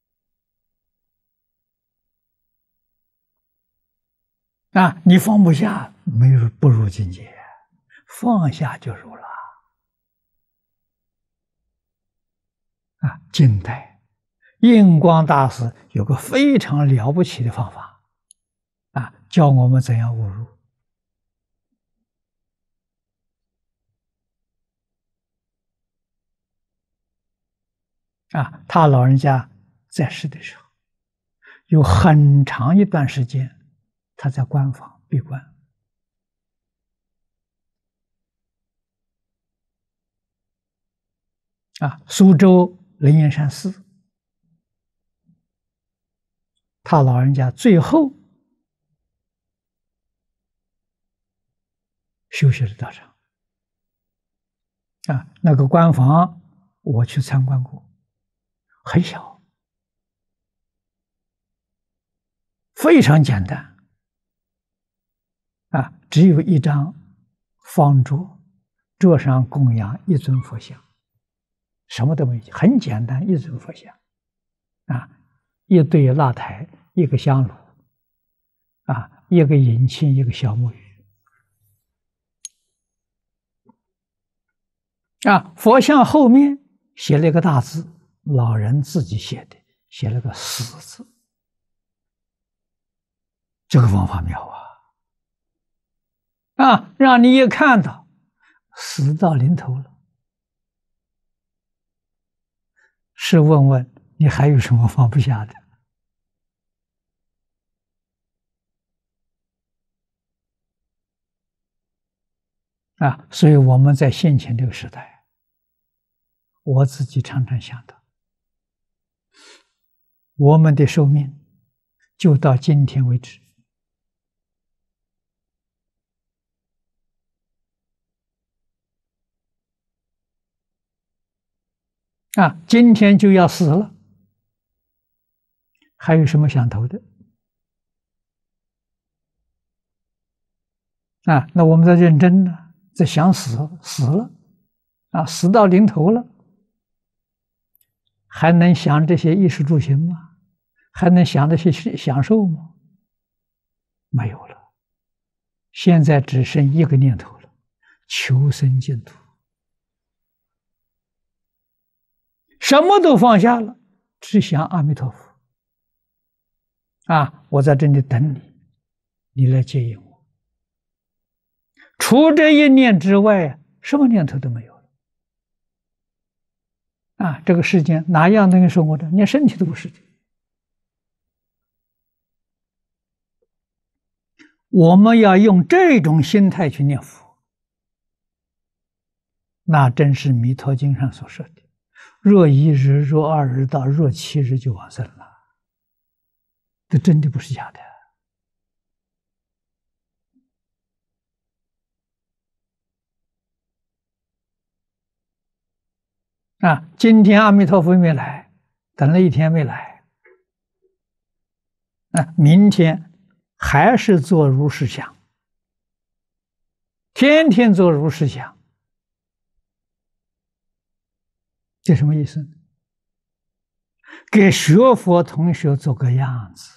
了。你放不下，没有不入境界，放下就入了。近代印光大师有个非常了不起的方法，教我们怎样悟入。他老人家在世的时候，有很长一段时间，他在关房闭关。苏州灵岩山寺，他老人家最后休息了道场。那个关房我去参观过，很小，非常简单，只有一张方桌，桌上供养一尊佛像，什么都没有，很简单，一尊佛像，一对蜡台，一个香炉，一个引磬，一个小木鱼，佛像后面写了一个大字，老人自己写的，写了个死字。这个方法妙让你一看到死到临头了，试问问你还有什么放不下的？所以我们在现前这个时代，我自己常常想到，我们的寿命就到今天为止。今天就要死了，还有什么想头的？那我们在认真呢，在想死了，死到临头了，还能想这些衣食住行吗？还能想这些享受吗？没有了，现在只剩一个念头了：求生净土。什么都放下了，只想阿弥陀佛。我在这里等你，你来接引我。除这一念之外，什么念头都没有了。这个世间哪样能是我的？连身体都不是的。 我们要用这种心态去念佛，那真是弥陀经上所说的若一日、若二日到若七日就往生了，这真的不是假的。今天阿弥陀佛没来，等了一天没来，明天还是做如是想，天天做如是想，这什么意思？给学佛同学做个样子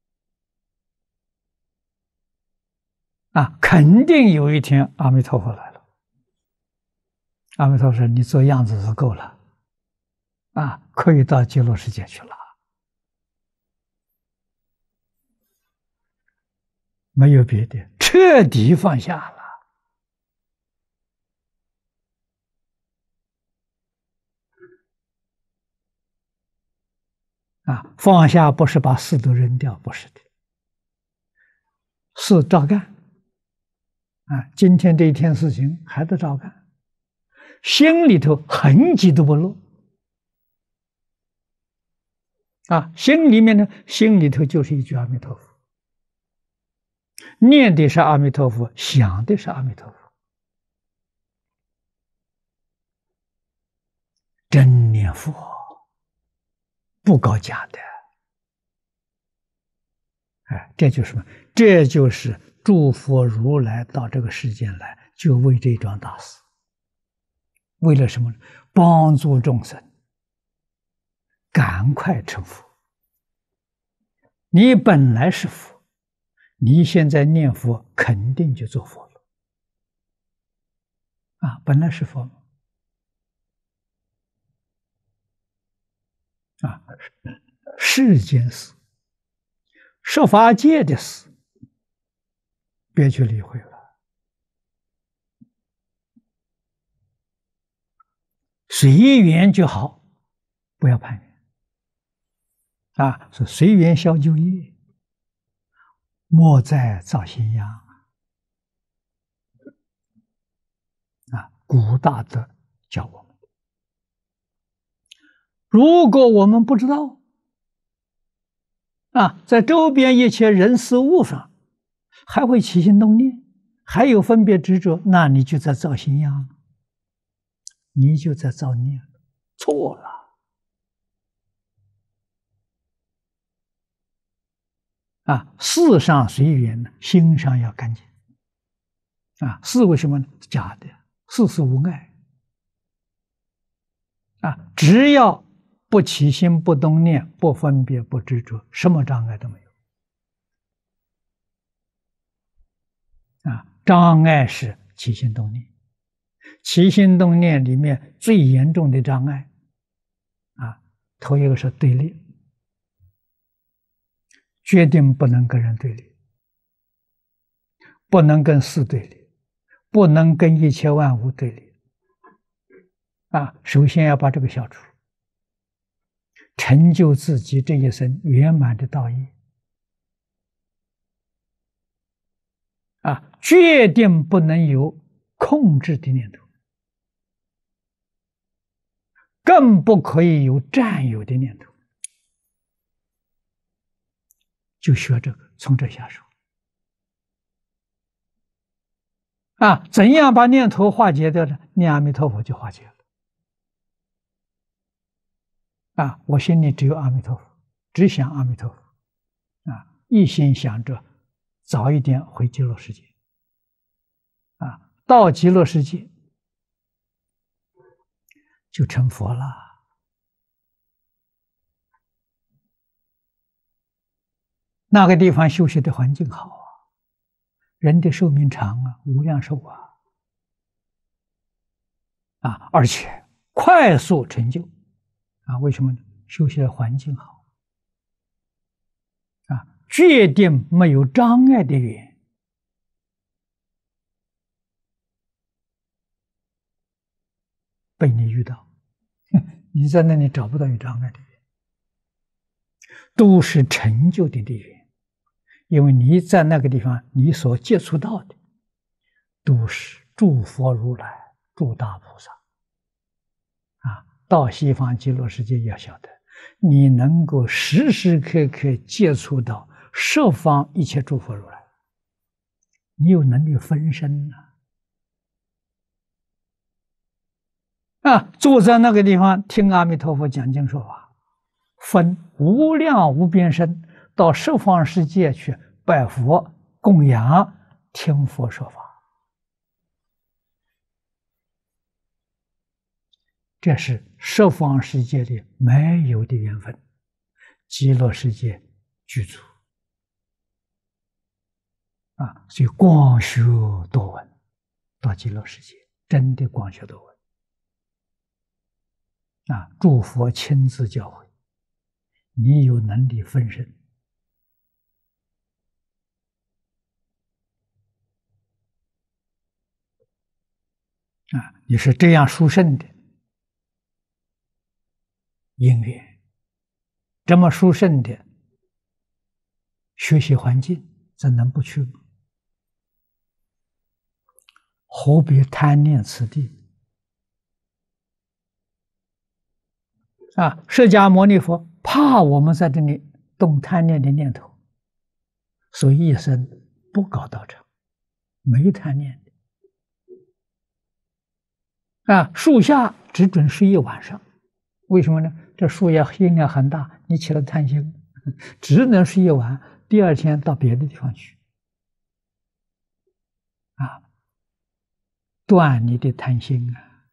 肯定有一天阿弥陀佛来了。阿弥陀佛说：“你做样子就够了，可以到极乐世界去了，没有别的，彻底放下了。”放下不是把事都扔掉，不是的，事照干。今天这一天事情还得照干，心里头痕迹都不落。心里面呢，心里头就是一句阿弥陀佛，念的是阿弥陀佛，想的是阿弥陀佛，真念佛，不搞假的。这就是什么？这就是诸佛如来到这个世间来，就为这桩大事。为了什么？帮助众生赶快成佛。你本来是佛，你现在念佛肯定就做佛了。本来是佛世间事，十法界的事，别去理会了，随缘就好，不要攀缘。说随缘消旧业，莫再造新样。古大德教我们，如果我们不知道，在周边一切人事物上还会起心动念，还有分别执着，那你就在造新样，你就在造孽，错了。事上随缘，心上要干净。事为什么呢？假的，事是无碍。只要不起心、不动念、不分别、不执着，什么障碍都没有。障碍是起心动念，起心动念里面最严重的障碍，头一个是对立，决定不能跟人对立，不能跟事对立，不能跟一切万物对立。首先要把这个消除，成就自己这一生圆满的道业。决定不能有控制的念头，更不可以有占有的念头。就学这个，从这下手。怎样把念头化解掉呢？念阿弥陀佛就化解了。我心里只有阿弥陀佛，只想阿弥陀佛，一心想着早一点回极乐世界。到极乐世界就成佛了。那个地方修习的环境好人的寿命长无量寿而且快速成就为什么呢？修习的环境好决定没有障碍的缘。被你遇到，你在那里找不到有障碍的缘，都是成就的缘， 因为你在那个地方，你所接触到的都是诸佛如来、诸大菩萨啊。到西方极乐世界要晓得，你能够时时刻刻接触到十方一切诸佛如来，你有能力分身坐在那个地方听阿弥陀佛讲经说法，分无量无边身到十方世界去拜佛供养听佛说法，这是十方世界里没有的缘分，极乐世界具足所以广学多闻，到极乐世界真的广学多闻诸佛亲自教诲，你有能力分身你是这样殊胜的因缘，这么殊胜的学习环境，怎能不去吗？何必贪恋此地释迦牟尼佛怕我们在这里动贪念的念头，所以一生不搞道场，没贪念的树下只准睡一晚上，为什么呢？这树叶音量很大，你起了贪心，只能睡一晚，第二天到别的地方去断你的贪心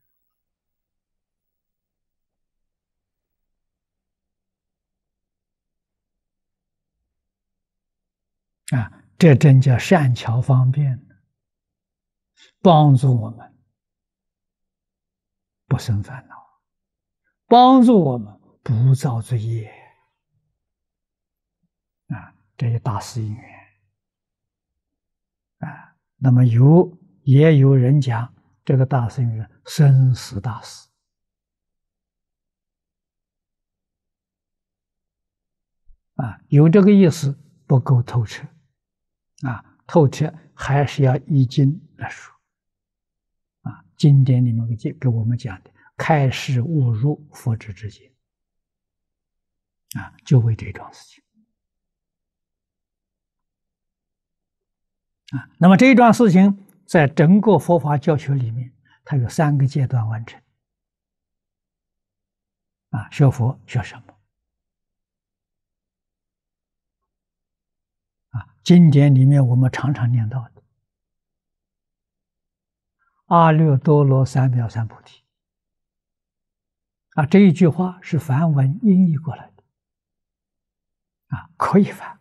这真叫善巧方便，帮助我们不生烦恼，帮助我们不造罪业这些大事因缘那么也有人讲这个大事因缘生死大事有这个意思不够透彻透彻还是要依经来说经典里面给我们讲的开示悟入佛智之间就为这桩事情那么这一桩事情在整个佛法教学里面，它有3个阶段完成学佛学什么经典里面我们常常念到的阿耨多罗三藐三菩提这一句话是梵文音译过来的可以翻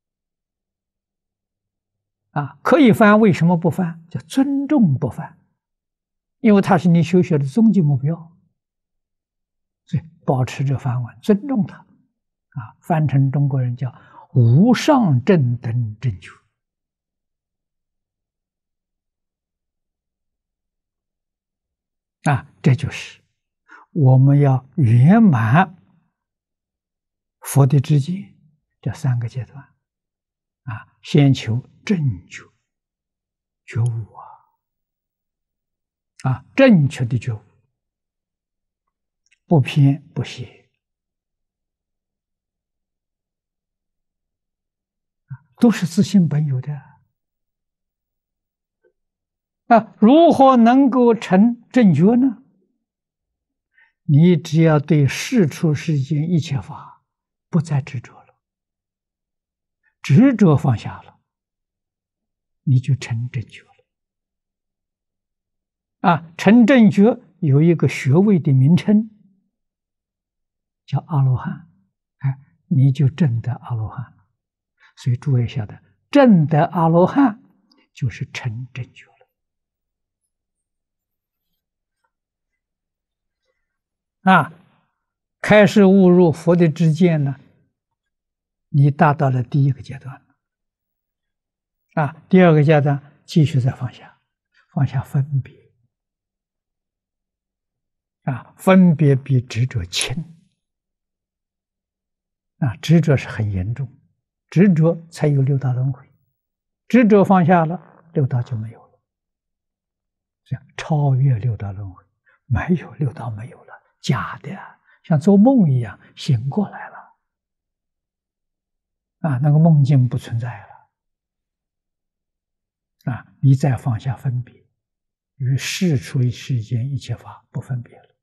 可以翻，为什么不翻？叫尊重不翻，因为它是你修学的终极目标，所以保持着梵文，尊重它翻成中国人叫无上正等正觉这就是我们要圆满佛的知见这3个阶段先求正觉觉悟正确的觉悟，不偏不邪都是自性本有的如何能够成正觉呢？你只要对世出世间一切法不再执着了，执着放下了，你就成正觉了成正觉有一个学位的名称叫阿罗汉你就证得阿罗汉。所以诸位晓得，证得阿罗汉就是成正觉了开始悟入佛的知见呢，你达到了第1个阶段第2个阶段继续再放下，放下分别分别比执着轻执着是很严重执着才有六道轮回，执着放下了，六道就没有了。这样超越六道轮回，没有六道没有了，假的呀，像做梦一样醒过来了。那个梦境不存在了。你再放下分别，与世出世间一切法不分别了。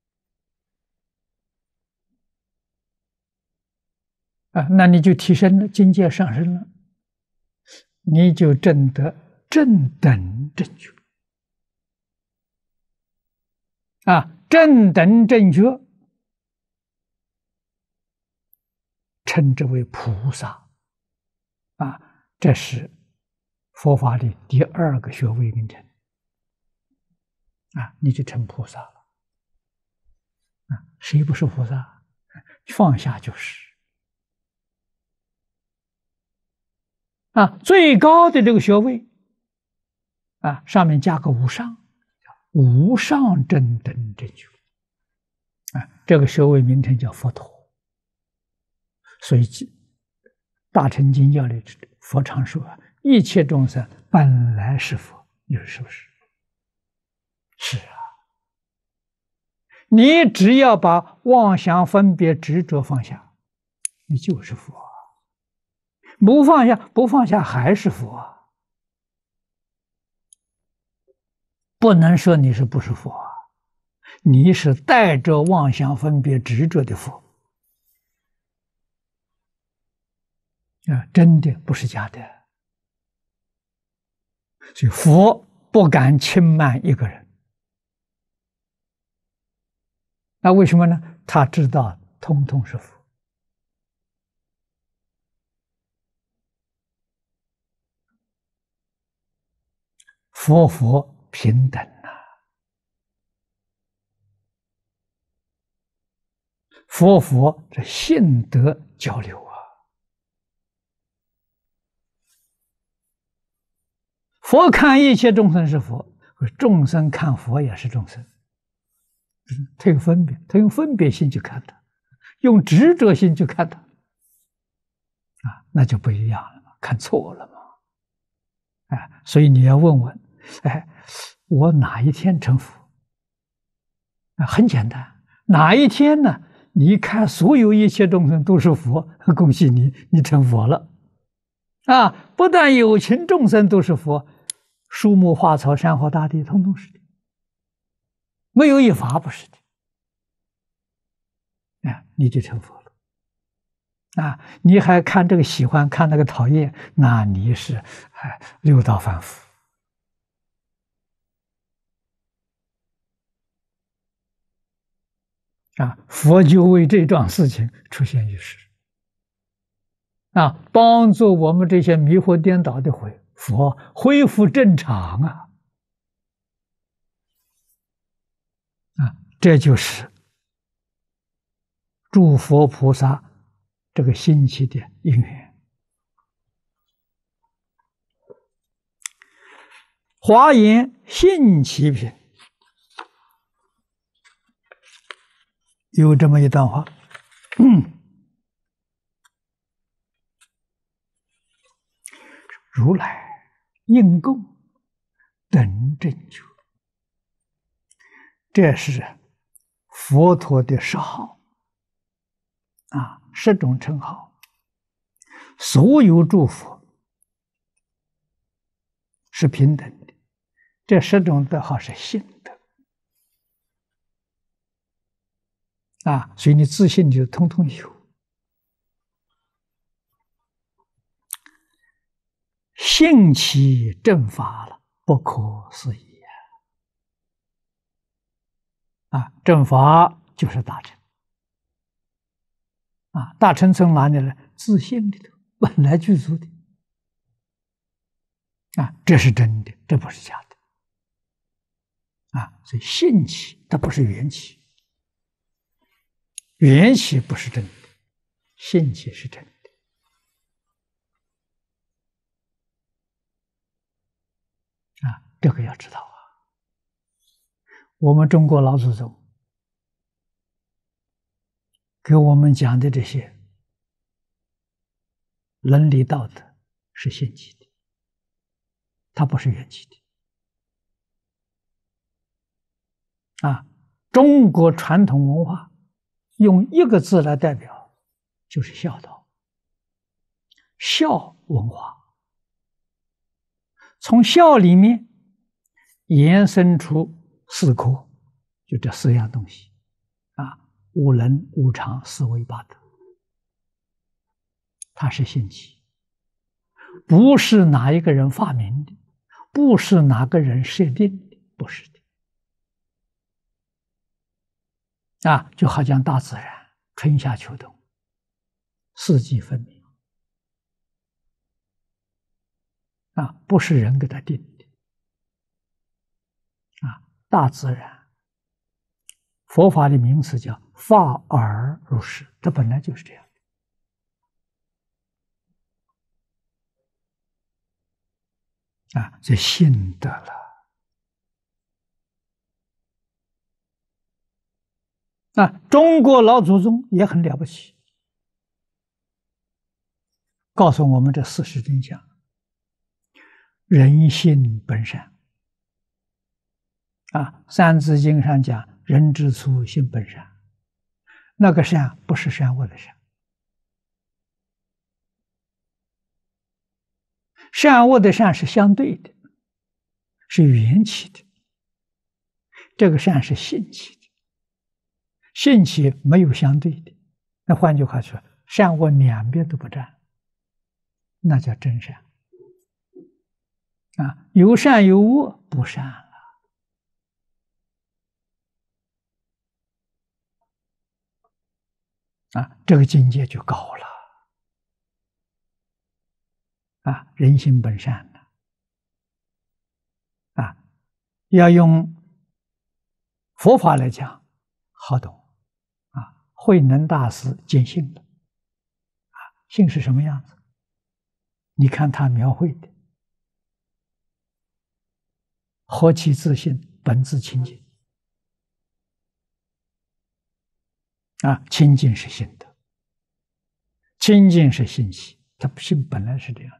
那你就提升了，境界上升了，你就证得正等正觉。正等正觉称之为菩萨。这是佛法的第二个学位名称。你就成菩萨了。谁不是菩萨？放下就是。最高的这个学位，上面加个无上，无上正等正觉。这个学位名称叫佛陀。所以《大乘经要》里佛常说一切众生本来是佛，你说是不是？是啊。你只要把妄想分别执着放下，你就是佛。不放下还是佛。不能说你不是佛，你是带着妄想分别执着的佛。真的不是假的。所以佛不敢轻慢一个人。为什么呢？他知道通通是佛。佛平等佛这性德交流佛看一切众生是佛，众生看佛也是众生。他有分别，他用分别心去看他，用执着心去看他，那就不一样了嘛，看错了嘛。所以你要问，我哪一天成佛？很简单，哪一天呢？你看所有一切众生都是佛，恭喜你，你成佛了。不但有情众生都是佛，树木花草山河大地统统是的，没有一法不是的。你就成佛了。你还看这个喜欢，看那个讨厌，那你是六道凡夫。佛就为这桩事情出现于世。帮助我们这些迷惑颠倒的佛恢复正常。这就是诸佛菩萨这个兴起的因缘。华严性起品有这么一段话，如来应供等正觉，这是佛陀的十号10种称号。所有诸佛是平等的，这10种德号是性德。所以你自信就通通有。性起正法了，不可思议正法就是大乘。大乘从哪里来？自性里头本来具足的。这是真的，这不是假的。所以性起它不是缘起。缘起不是真的，性起是真的。这个要知道我们中国老祖宗给我们讲的这些伦理道德是性起的，它不是缘起的。中国传统文化用一个字来代表，就是孝道。孝文化，从孝里面延伸出四科，就这四样东西五伦、五常、四维、八德，它是性起，不是哪一个人发明的，不是哪个人设定的，不是的。就好像大自然，春夏秋冬，四季分明，不是人给它定的。大自然，佛法的名词叫法尔如是，它本来就是这样的。这信得了。中国老祖宗也很了不起，告诉我们这事实真相：人性本善。三字经上讲，人之初，性本善。那个善不是善恶的善，善恶的善是相对的，是缘起的。这个善是性起的，性起没有相对的。那换句话说，善恶两边都不占，那叫真善。有善有恶，不善了。这个境界就高了。人性本善的。要用佛法来讲，好懂。慧能大师见性了。性是什么样子？你看他描绘的，何其自信，本自清净。清净是性德，清净是性起，它性本来是这样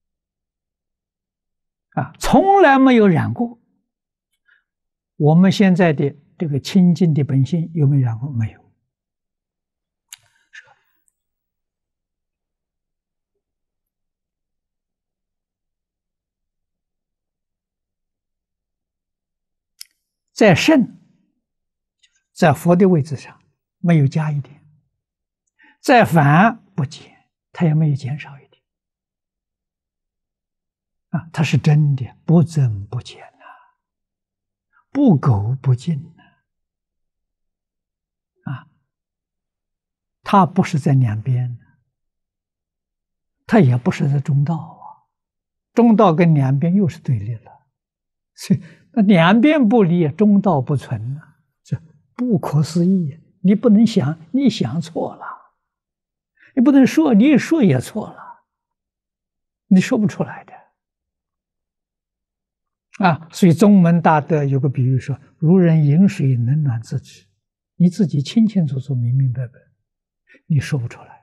的。从来没有染过。我们现在的这个清净的本性有没有染过？没有。在圣，在佛的位置上没有加一点，在凡不减，它也没有减少一点。它是真的，不增不减不垢不净它不是在两边，它也不是在中道中道跟两边又是对立了。所以那两边不离，中道不存这不可思议。你不能想，你想错了；你不能说，你说也错了，你说不出来的。所以宗门大德有个比喻说：如人饮水，冷暖自知。你自己清清楚楚、明明白白，你说不出来。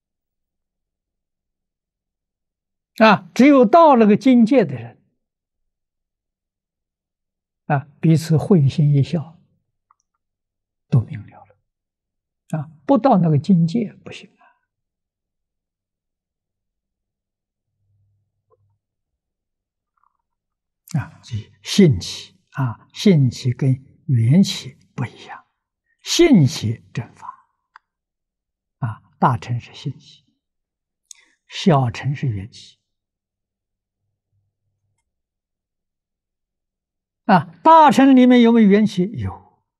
只有到了个境界的人，彼此会心一笑，都明了了。不到那个境界不行所以性起性起跟缘起不一样，性起正法大乘是性起，小乘是缘起。大乘里面有没有缘起？有。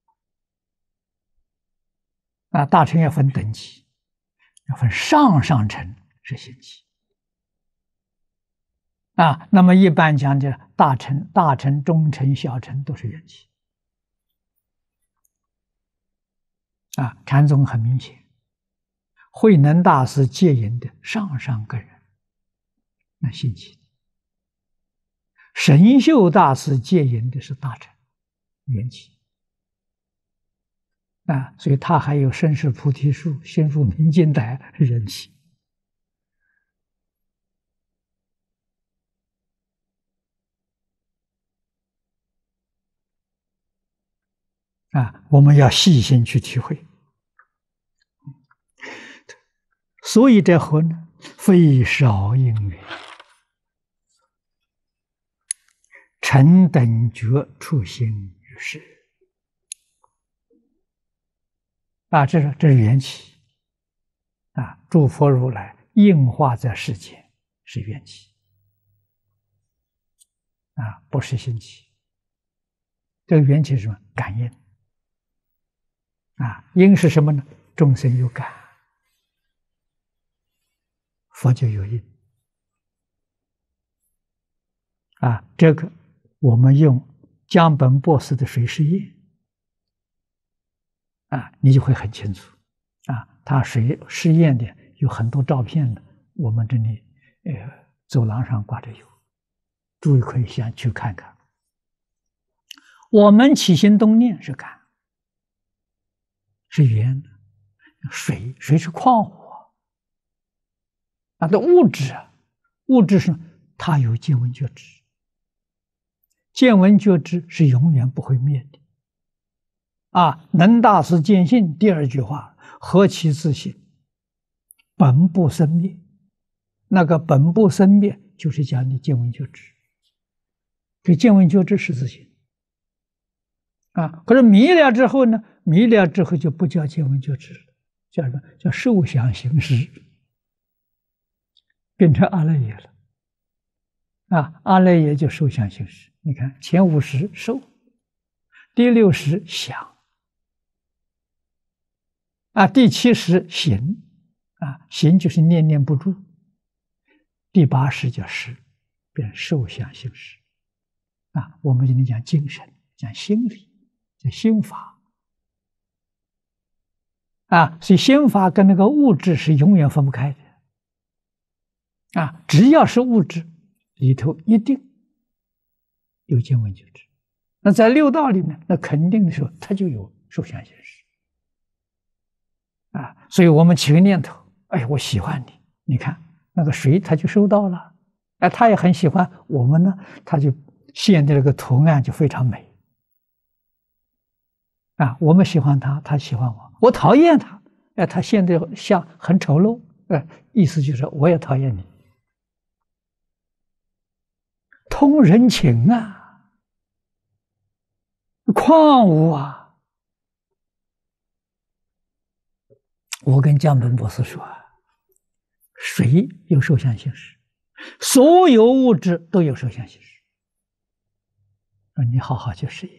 大乘要分等级，要分上乘是性起。那么一般讲的大乘、中乘、小乘都是缘起。禅宗很明显，慧能大师戒引的上根人，那性起。神秀大师戒引的是大乘缘起。所以他还有身是菩提树，心如明镜台缘起。 我们要细心去体会。所以这后呢，非少因缘，成等觉处心于世。这是缘起。诸佛如来应化在世间是缘起。不是心起。这个缘起是什么？感应。因是什么呢？众生有感，佛就有因。这个我们用江本博士的水试验，你就会很清楚。他水试验的有很多照片的，我们这里走廊上挂着有，诸位可以先去看看。我们起心动念是感，是缘的。水是矿物的物质物质是它有见闻觉知，见闻觉知是永远不会灭的。能大师见性第二句话，何其自性，本不生灭。那个本不生灭就是讲你见闻觉知，这见闻觉知是自性。可是迷了之后呢？迷了之后就不叫见闻觉知了，叫什么？叫受想行识，变成阿赖耶了。阿赖耶就受想行识。你看前50受，第60想，第70行，行就是念念不住，第80叫识，变受想行识。我们今天讲精神，讲心理，讲心法。所以心法跟那个物质是永远分不开的。只要是物质里头一定有见闻觉知。那在六道里面，那肯定的时候它就有受想行识。所以我们起个念头，我喜欢你，你看那个谁他就收到了，他也很喜欢我们呢，他就现的这个图案就非常美。我们喜欢他，他喜欢我。我讨厌他，他现的像很丑陋，意思就是我也讨厌你。通人情矿物我跟江本博士说，水有受想行识，所有物质都有受想行识。你好好去实验。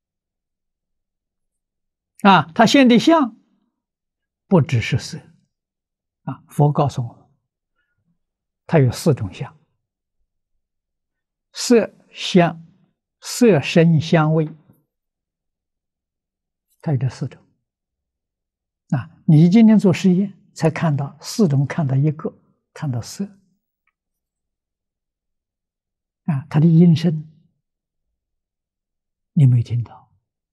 它现的相不只是色。佛告诉我们，它有4种相：色香、色声香味，它有这4种。你今天做实验才看到4种，看到1个，看到色。它的音声你没听到。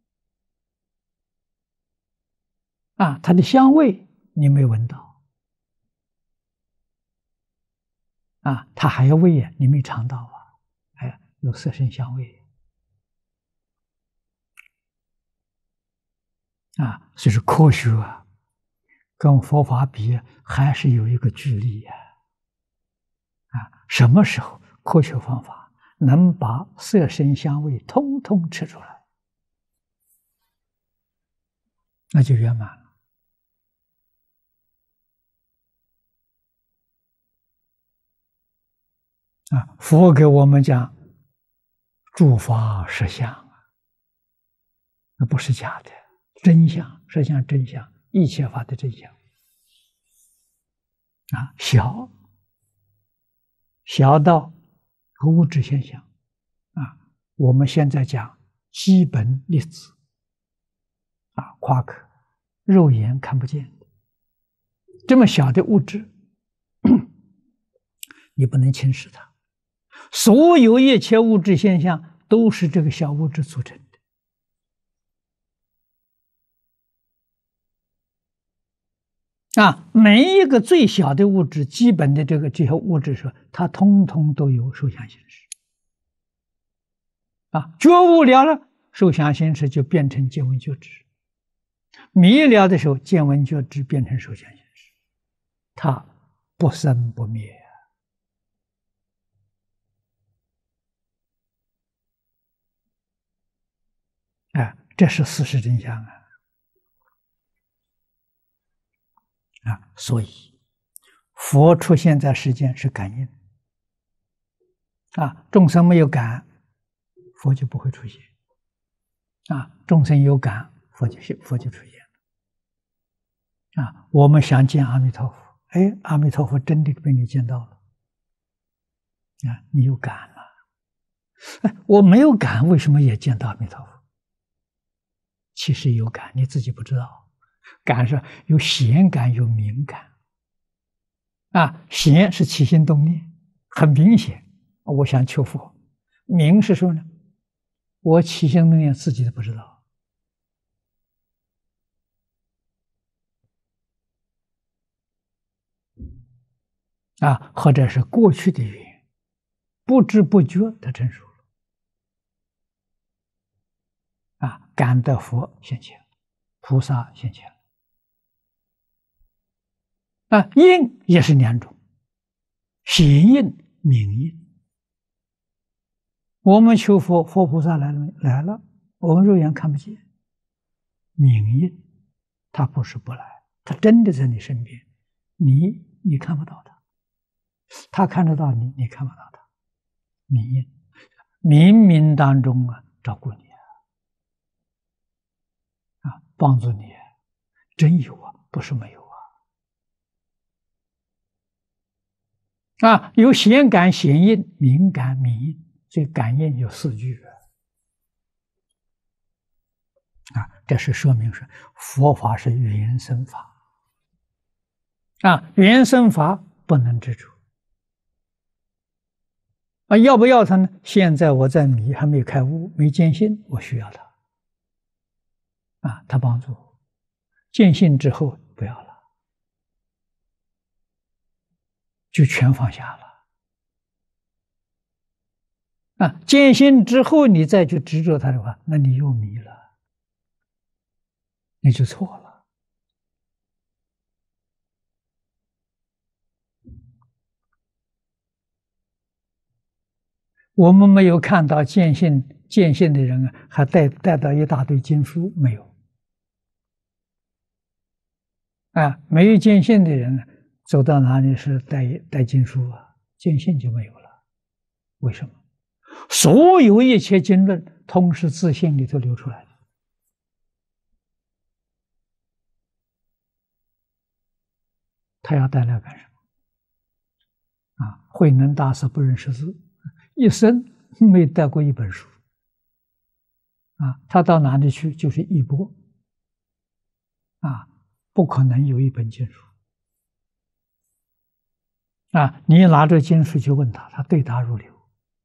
它的香味你没闻到。它还有味你没尝到有色声香味。所以说科学跟佛法比还是有一个距离什么时候科学方法能把色声香味通通吃出来，那就圆满了。佛给我们讲诸法实相那不是假的，真相，实相真相，一切法的真相。小到物质现象我们现在讲基本粒子夸克，肉眼看不见的这么小的物质你不能轻视它。所有一切物质现象都是这个小物质组成的。每一个最小的物质，基本的这些物质说，它通通都有受想行识。觉悟了， 受想行识就变成见闻觉知，迷了的时候，见闻觉知变成受想行识，它不生不灭啊！这是事实真相啊！所以佛出现在世间是感应众生没有感，佛就不会出现众生有感，佛就出现了我们想见阿弥陀佛，哎，阿弥陀佛真的被你见到了你有感了。哎，我没有感，为什么也见到阿弥陀佛？其实有感，你自己不知道。感是有显感，有明感显是起心动念，很明显，我想求佛。明是说呢，我起心动念自己都不知道或者是过去的缘，不知不觉的成熟了感得佛现前，菩萨现前应也是两种，显应、明应。我们求佛，佛菩萨来了，我们肉眼看不见。明应，他不是不来，他真的在你身边，你看不到他，他看得到你，你看不到他。明应，冥冥当中照顾你帮助你，真有不是没有有显感、显应、明感、明应，所以感应有4句这是说明是佛法是原生法原生法不能执着要不要它呢？现在我在迷，还没有开悟，没见性，我需要它它帮助我。见性之后不要了，就全放下了见性之后你再去执着它的话，那你又迷了，你就错了我们没有看到见性的人还带到一大堆经书，没有没有见性的人走到哪里是带经书见性就没有了。为什么？所有一切经论通是自性里头流出来的他要带来干什么慧能大师不认识字，一生没带过一本书他到哪里去就是一钵不可能有一本经书你拿着经书去问他，他对答如流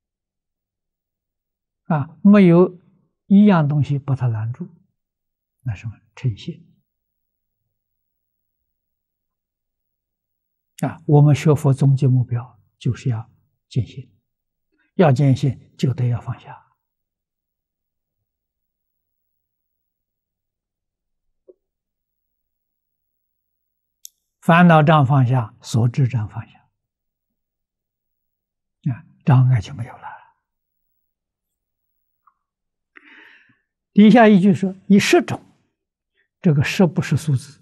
没有一样东西把他拦住，那什么诚信我们学佛终极目标就是要见性，要见性就得要放下烦恼障放下，所知障放下障碍就没有了。底下一句说以识种，这个识不是数字，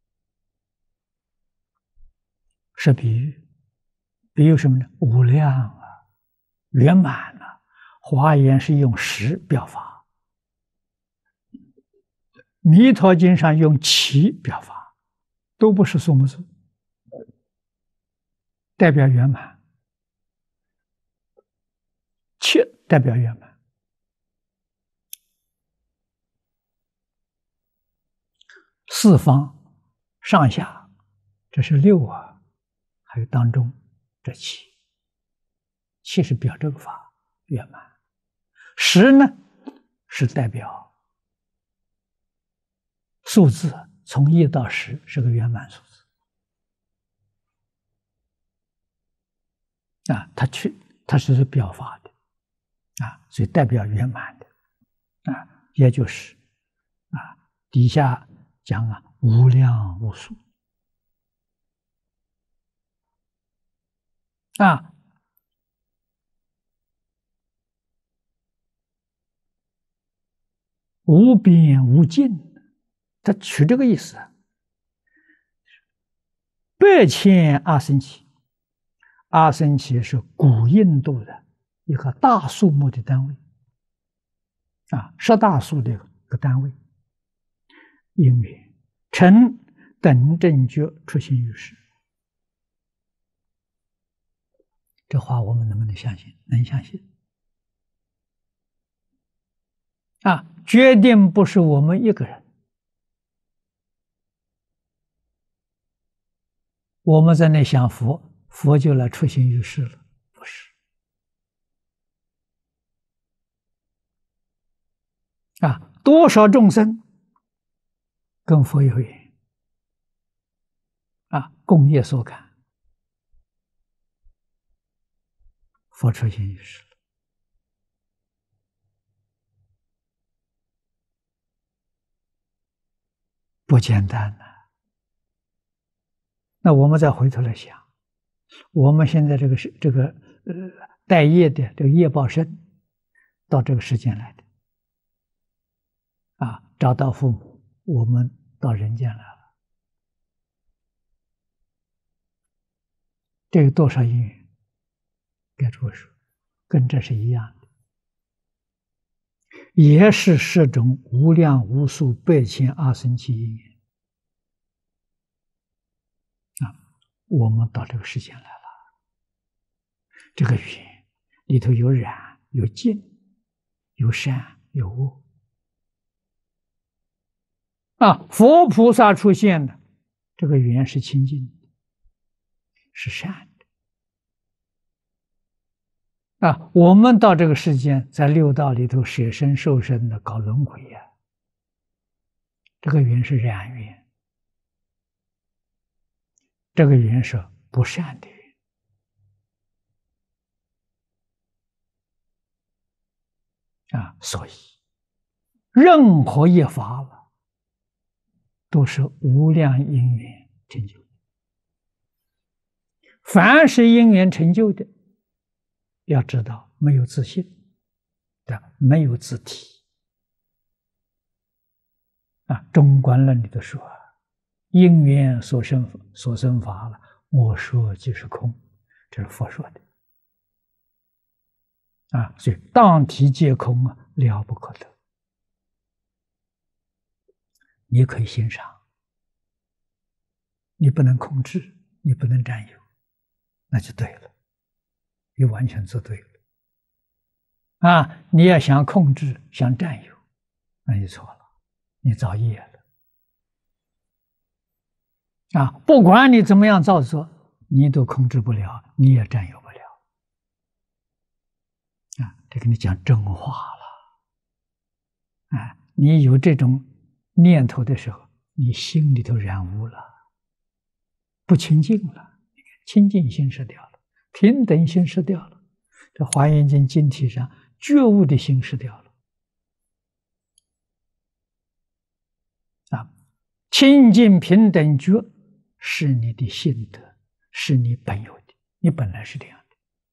是比喻。比喻什么呢？无量圆满华严是用识表法，弥陀经上用奇表法，都不是数目字，代表圆满，切代表圆满。四方上下，这是6还有当中这7，7是表这个法圆满。10呢是代表数字，从1到10是个圆满数字它是表法的所以代表圆满的也就是底下讲无量无数无边无尽，他取这个意思。8,000阿僧祇，阿僧祇是古印度的一个大数目的单位，10大数的一个单位。因缘成等正觉出现于世，这话我们能不能相信？能相信决定不是我们一个人。我们在那想佛，佛就来出现于世了，不是多少众生跟佛有缘共业所感，佛出现于世了，不简单呐。那我们再回头来想，我们现在这个带业的这个业报身，到这个世间来的找到父母，我们到人间来了，这有多少因缘？该诸位说，跟这是一样的，也是10种无量无数8,000阿僧祇因缘我们到这个世间来了。这个缘里头有染有净，有善有恶佛菩萨出现的这个缘是清净的，是善的我们到这个世间，在六道里头舍身受身的搞轮回这个缘是染缘，这个缘是不善的缘所以任何一法了都是无量因缘成就的，凡是因缘成就的，要知道没有自信没有自体中观论里头说因缘所生法了，我说即是空，这是佛说的所以当体皆空了不可得。你可以欣赏，你不能控制，你不能占有，那就对了，你完全做对了你要想控制想占有，那就错了，你造业了不管你怎么样造作，你都控制不了，你也占有不了这跟你讲真话了你有这种念头的时候，你心里头染污了，不清净了，清净心失掉了，平等心失掉了，这华严经经题上觉悟的心失掉了清净平等觉是你的性德，是你本有的，你本来是这样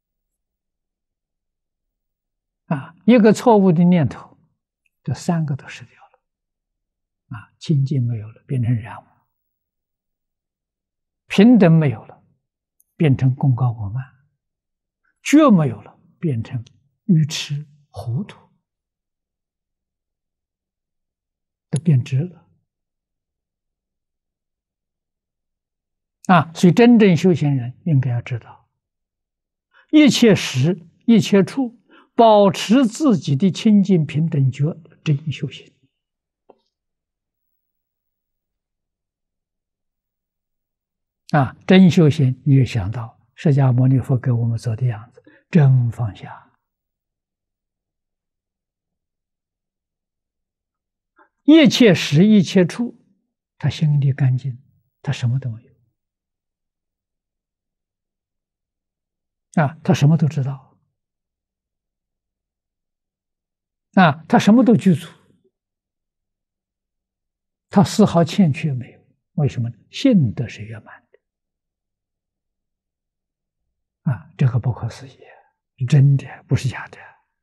的一个错误的念头，这3个都失掉了清净没有了，变成染污；平等没有了，变成功高我慢；觉没有了，变成愚痴糊涂，都变质了所以真正修行人应该要知道，一切时一切处保持自己的清净平等觉，真修行真修行，你也想到释迦牟尼佛给我们做的样子，真放下，一切时一切处，他心里干净，他什么都没有他什么都知道啊，他什么都具足，他丝毫欠缺没有。为什么呢？性德是圆满的啊，这个不可思议，是真的，不是假的。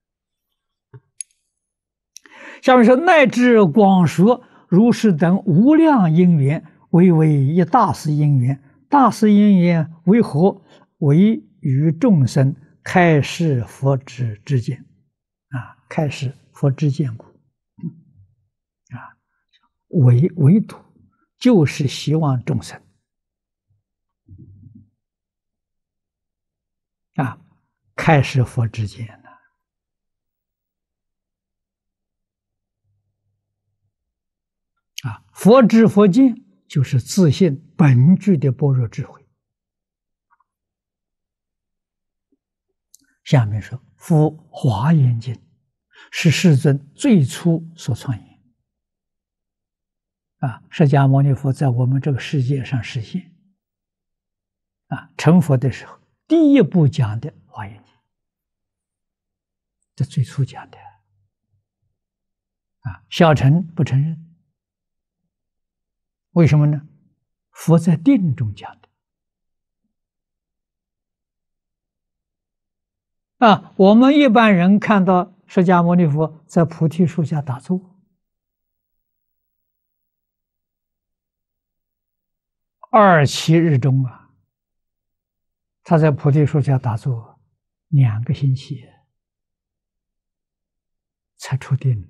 下面说，乃至广说如是等无量因缘，为一大事因缘。大事因缘为何？为与众生开示佛之见啊，开示佛之见故啊，唯独就是希望众生啊，开示佛之见呢啊，佛知佛见就是自信本具的般若智慧。下面说，夫华严经是世尊最初所创言啊，释迦牟尼佛在我们这个世界上实现啊，成佛的时候，第一部讲的华严经，这最初讲的啊，小乘不承认，为什么呢？佛在定中讲的啊，我们一般人看到释迦牟尼佛在菩提树下打坐，二七日中啊，他在菩提树下打坐2个星期才出定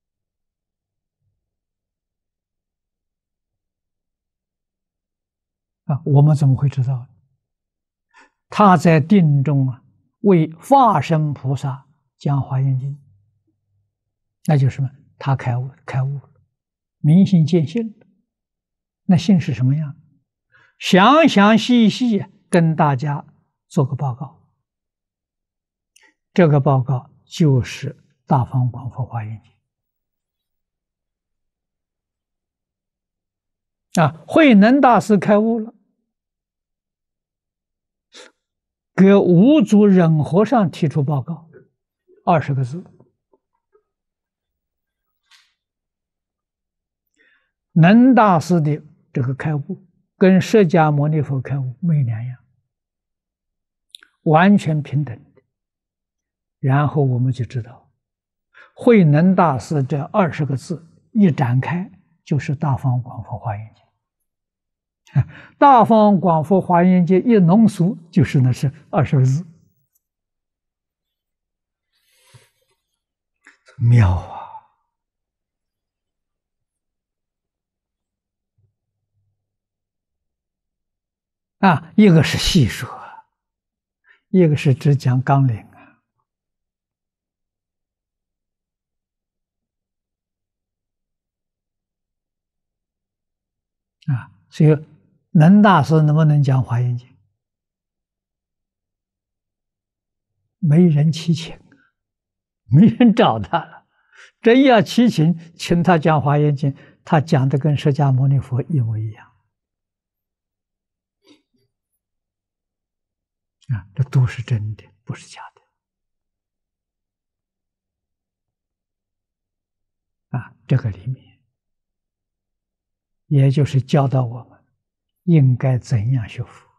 啊，我们怎么会知道？他在定中啊，为化身菩萨讲华严经，那就是什么？他开悟了，明心见性了。那性是什么样？详详细细跟大家做个报告。这个报告就是《大方广佛华严经》啊。慧能大师开悟了，给五祖忍和尚提出报告，20个字。能大师的这个开悟跟释迦牟尼佛开悟没两样，完全平等的。然后我们就知道，慧能大师这20个字一展开，就是《大方广佛华严经》。大方广佛华严经一浓缩，就是那是20个字，妙啊！一个是细说，一个是只讲纲领啊。所以能大师能不能讲华严经？没人祈请，没人找他了。真要祈请他讲华严经，他讲的跟释迦牟尼佛一模一样啊，这都是真的，不是假的啊。这个里面，也就是教导我们应该怎样学佛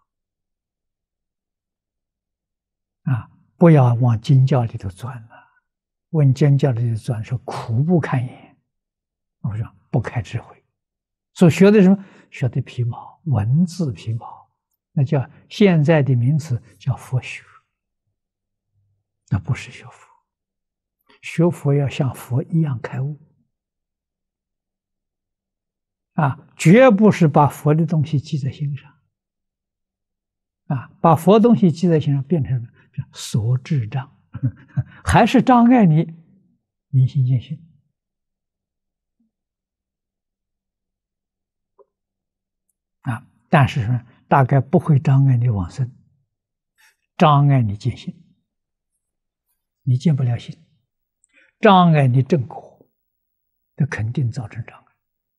啊，不要往经教里头钻了。问经教里头钻，说苦不堪言，我说不开智慧。所学的什么？学的皮毛，文字皮毛，那叫现在的名词叫佛学，那不是学佛。学佛要像佛一样开悟啊，绝不是把佛的东西记在心上啊，把佛东西记在心上变成所智障，还是障碍你明心见性啊。但是呢，大概不会障碍你往生，障碍你见性，你见不了性，障碍你正果，那肯定造成障碍。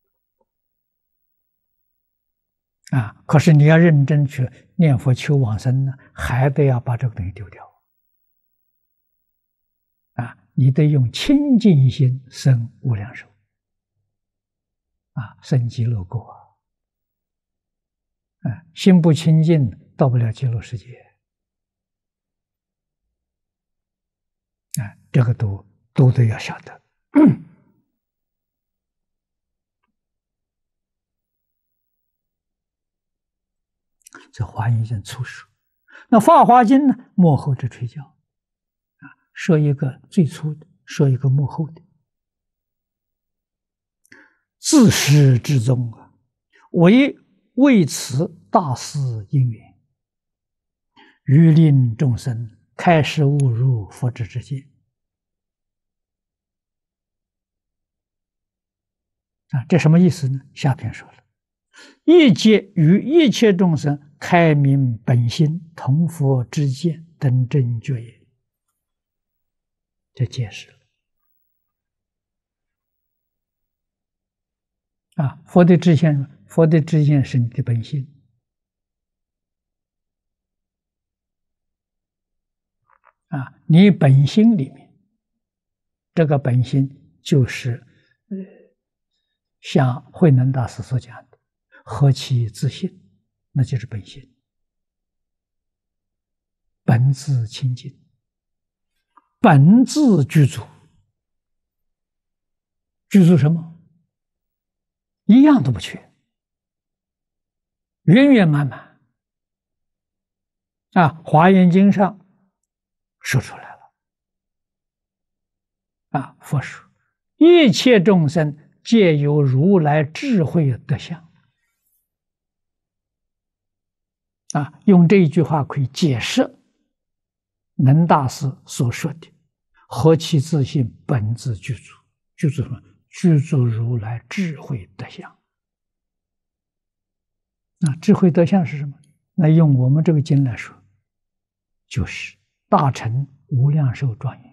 啊！可是你要认真去念佛求往生呢，还得要把这个东西丢掉。啊！ 你得用清净心生无量寿，生极乐国。心不清净，到不了极乐世界。这个都得要晓得。这华严经粗说，那法华经呢？幕后之垂教，说一个最粗的，说一个幕后的。自始至终为此大事因缘，欲令众生开示悟入佛智之见。这什么意思呢？下篇说了，一切与一切众生开明本心，同佛之见，等正觉也。这解释了。佛的知见，佛的知见是你的本心。你本心里面，这个本心就是像慧能大师所讲的“何其自信”，那就是本心，本自清净，本自具足。具足什么？一样都不缺，圆圆满满。华严经上说出来了。佛说，一切众生皆有如来智慧德相。用这一句话可以解释能大师所说的“何其自信，本自具足”。具足什么？具足如来智慧德相。智慧德相是什么？那用我们这个经来说，就是大乘无量寿庄严。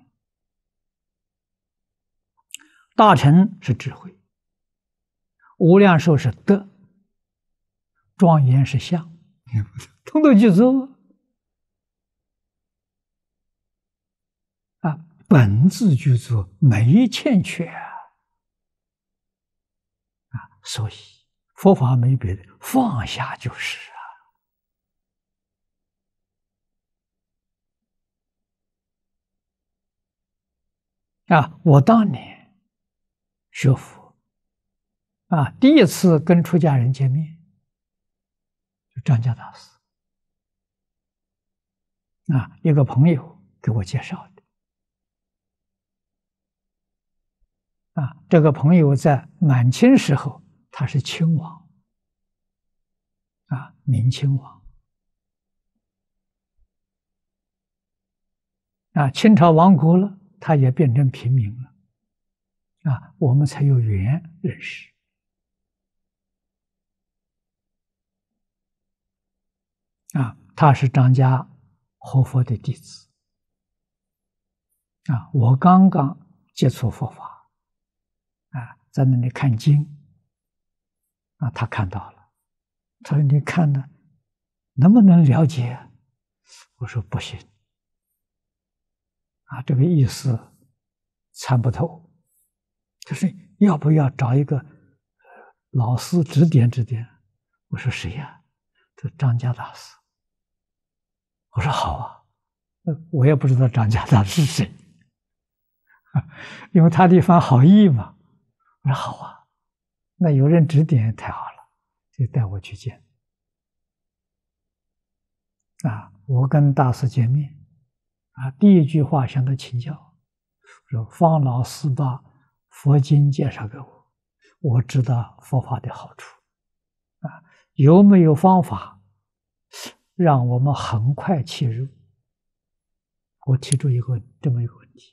大乘是智慧，无量寿是德，庄严是相，通通具足。本自具足，没欠缺。所以佛法没别的，放下就是我当年学佛第一次跟出家人见面，就张家大师一个朋友给我介绍的。这个朋友在满清时候，他是亲王明亲王清朝亡国了，他也变成平民了我们才有缘认识他是张家活佛的弟子我刚刚接触佛法在那里看经他看到了，他说：“你看呢，能不能了解？”我说：“不行这个意思参不透，就是要不要找一个老师指点指点？”我说：“谁呀？”他说：“张家大师。”我说：“好我也不知道张家大师是谁，因为他的一番好意嘛。我说：“好那有人指点太好了，就带我去见。”我跟大师见面第一句话向他请教，说：“方老师把佛经介绍给我，我知道佛法的好处有没有方法让我们很快切入？”我提出这么一个问题，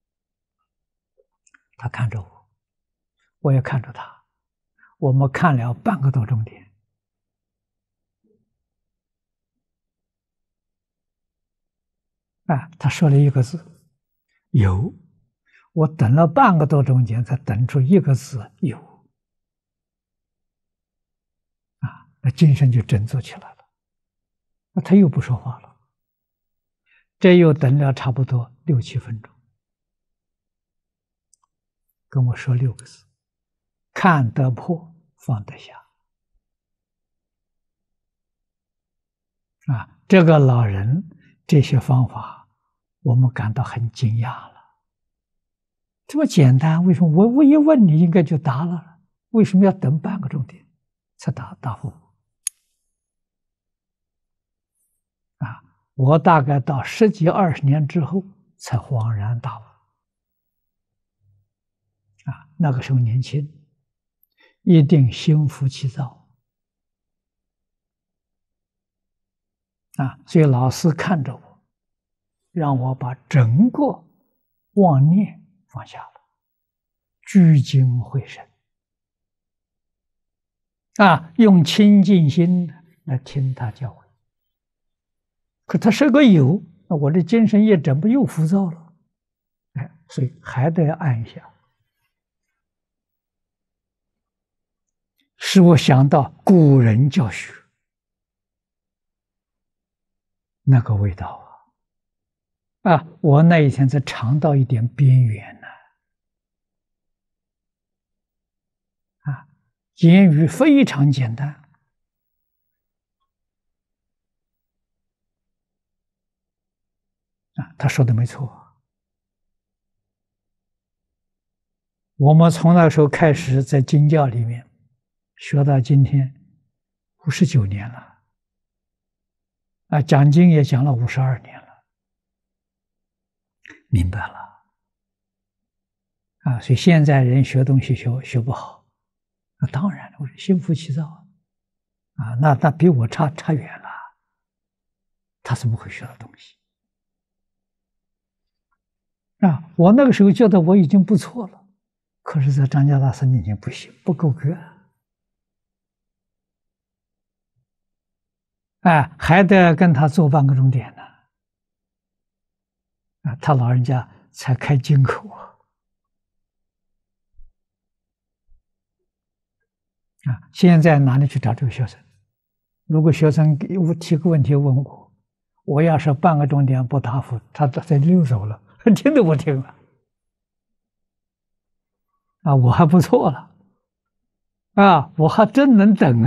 他看着我，我也看着他，我们看了半个多钟点他说了一个字“有”，我等了半个多钟点才等出一个字“有”那精神就振作起来了。那他又不说话了，这又等了差不多6、7分钟跟我说6个字：看得破，放得下。这个老人这些方法，我们感到很惊讶了。这么简单，为什么我一问你应该就答了？为什么要等半个钟点才答复我大概到10几20年之后才恍然大悟。那个时候年轻，一定心浮气躁所以老师看着我，让我把整个妄念放下了，聚精会神用清净心来听他教诲。可他是个有，那我的精神业怎么又浮躁了？所以还得按一下。使我想到古人教学那个味道我那一天才尝到一点边缘呢。言语非常简单他说的没错。我们从那时候开始在经教里面学到今天59年了讲经也讲了52年了，明白了所以现在人学东西学不好，当然我是心浮气躁那比我差远了，他怎么会学到东西我那个时候觉得我已经不错了，可是在张家大师面前不行，不够格还得跟他做半个钟点呢他老人家才开金口现在哪里去找这个学生？如果学生给我提个问题问我，我要是半个钟点不答复，他在溜走了，听都不听了我还不错了我还真能等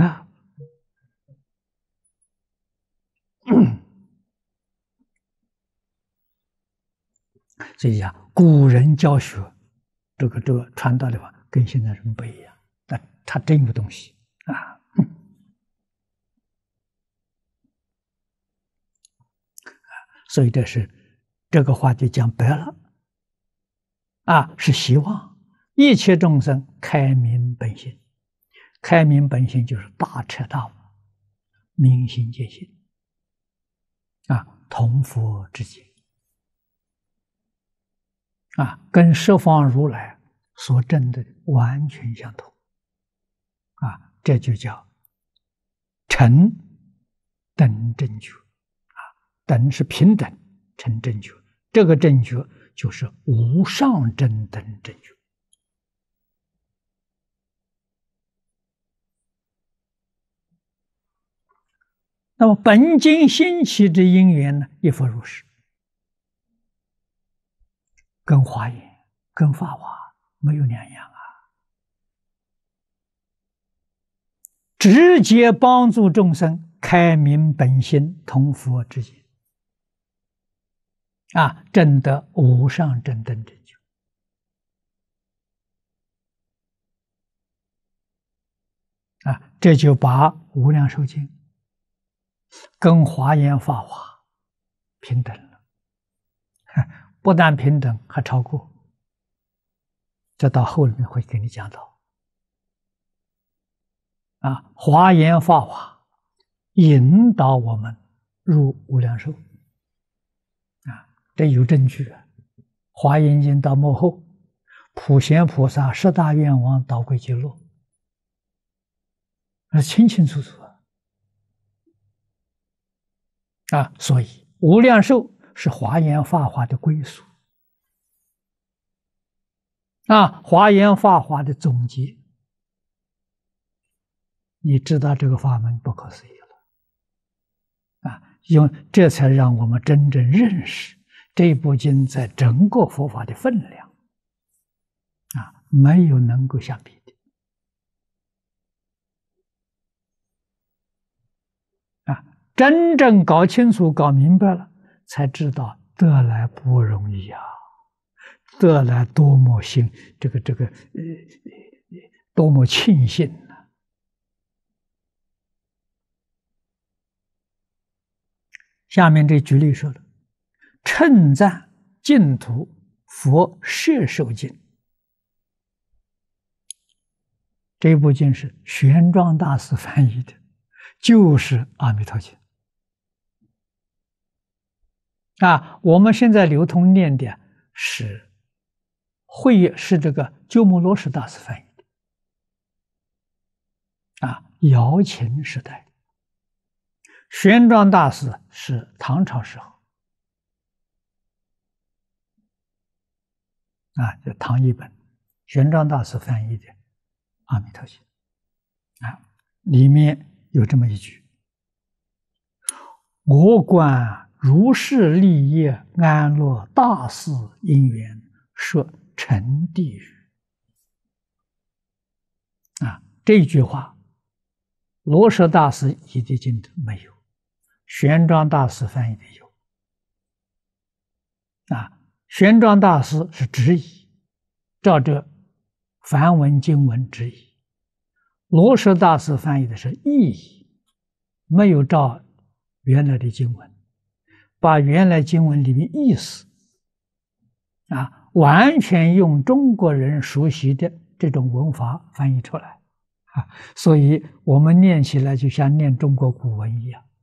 所以讲古人教学这个传道的话跟现在人不一样，但他真有东西所以这个话就讲白了是希望一切众生开明本心。开明本心就是大彻大悟，明心见性同佛之境跟十方如来所证的完全相同这就叫成等正觉等是平等，成正觉，这个正觉就是无上正等正觉那么本经兴起之因缘呢，亦复如是，跟华严跟法华没有两样直接帮助众生开明本心，同佛之境证得无上正等正觉这就把无量寿经跟华严法华平等了，不但平等，还超过。这到后面会给你讲到华严法华引导我们入无量寿这有证据华严经到末后，普贤菩萨10大愿王导归极乐，清清楚楚所以无量寿是华严法华的归属华严法华的总结。你知道这个法门不可思议了这才让我们真正认识这部经在整个佛法的分量没有能够相比的真正搞清楚、搞明白了，才知道得来不容易啊，得来多么多么庆幸啊！下面这举例说了，称赞净土佛摄受经。这部经是玄奘大师翻译的，就是《阿弥陀经》我们现在流通念的是这个鸠摩罗什大师翻译的姚秦时代。玄奘大师是唐朝时候就唐译本，玄奘大师翻译的《阿弥陀经》里面有这么一句：我观如是利业安乐大事因缘，说成地狱。这句话，罗什大师译的经没有，玄奘大师翻译的有。玄奘大师是直译，照着梵文经文直译；罗什大师翻译的是意译，没有照原来的经文，把原来经文里面意思完全用中国人熟悉的这种文法翻译出来所以我们念起来就像念中国古文一样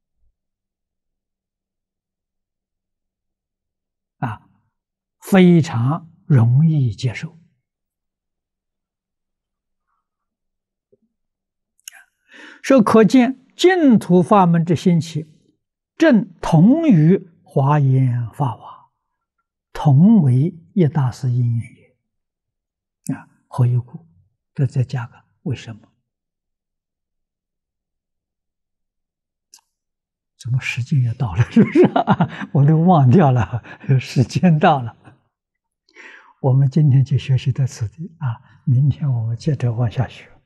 非常容易接受。说可见净土法门之兴起，正同于华严法华，同为一大事因缘也。何以故？这再加个为什么？怎么时间也到了？是不是我都忘掉了，时间到了。我们今天就学习到此地明天我们接着往下学。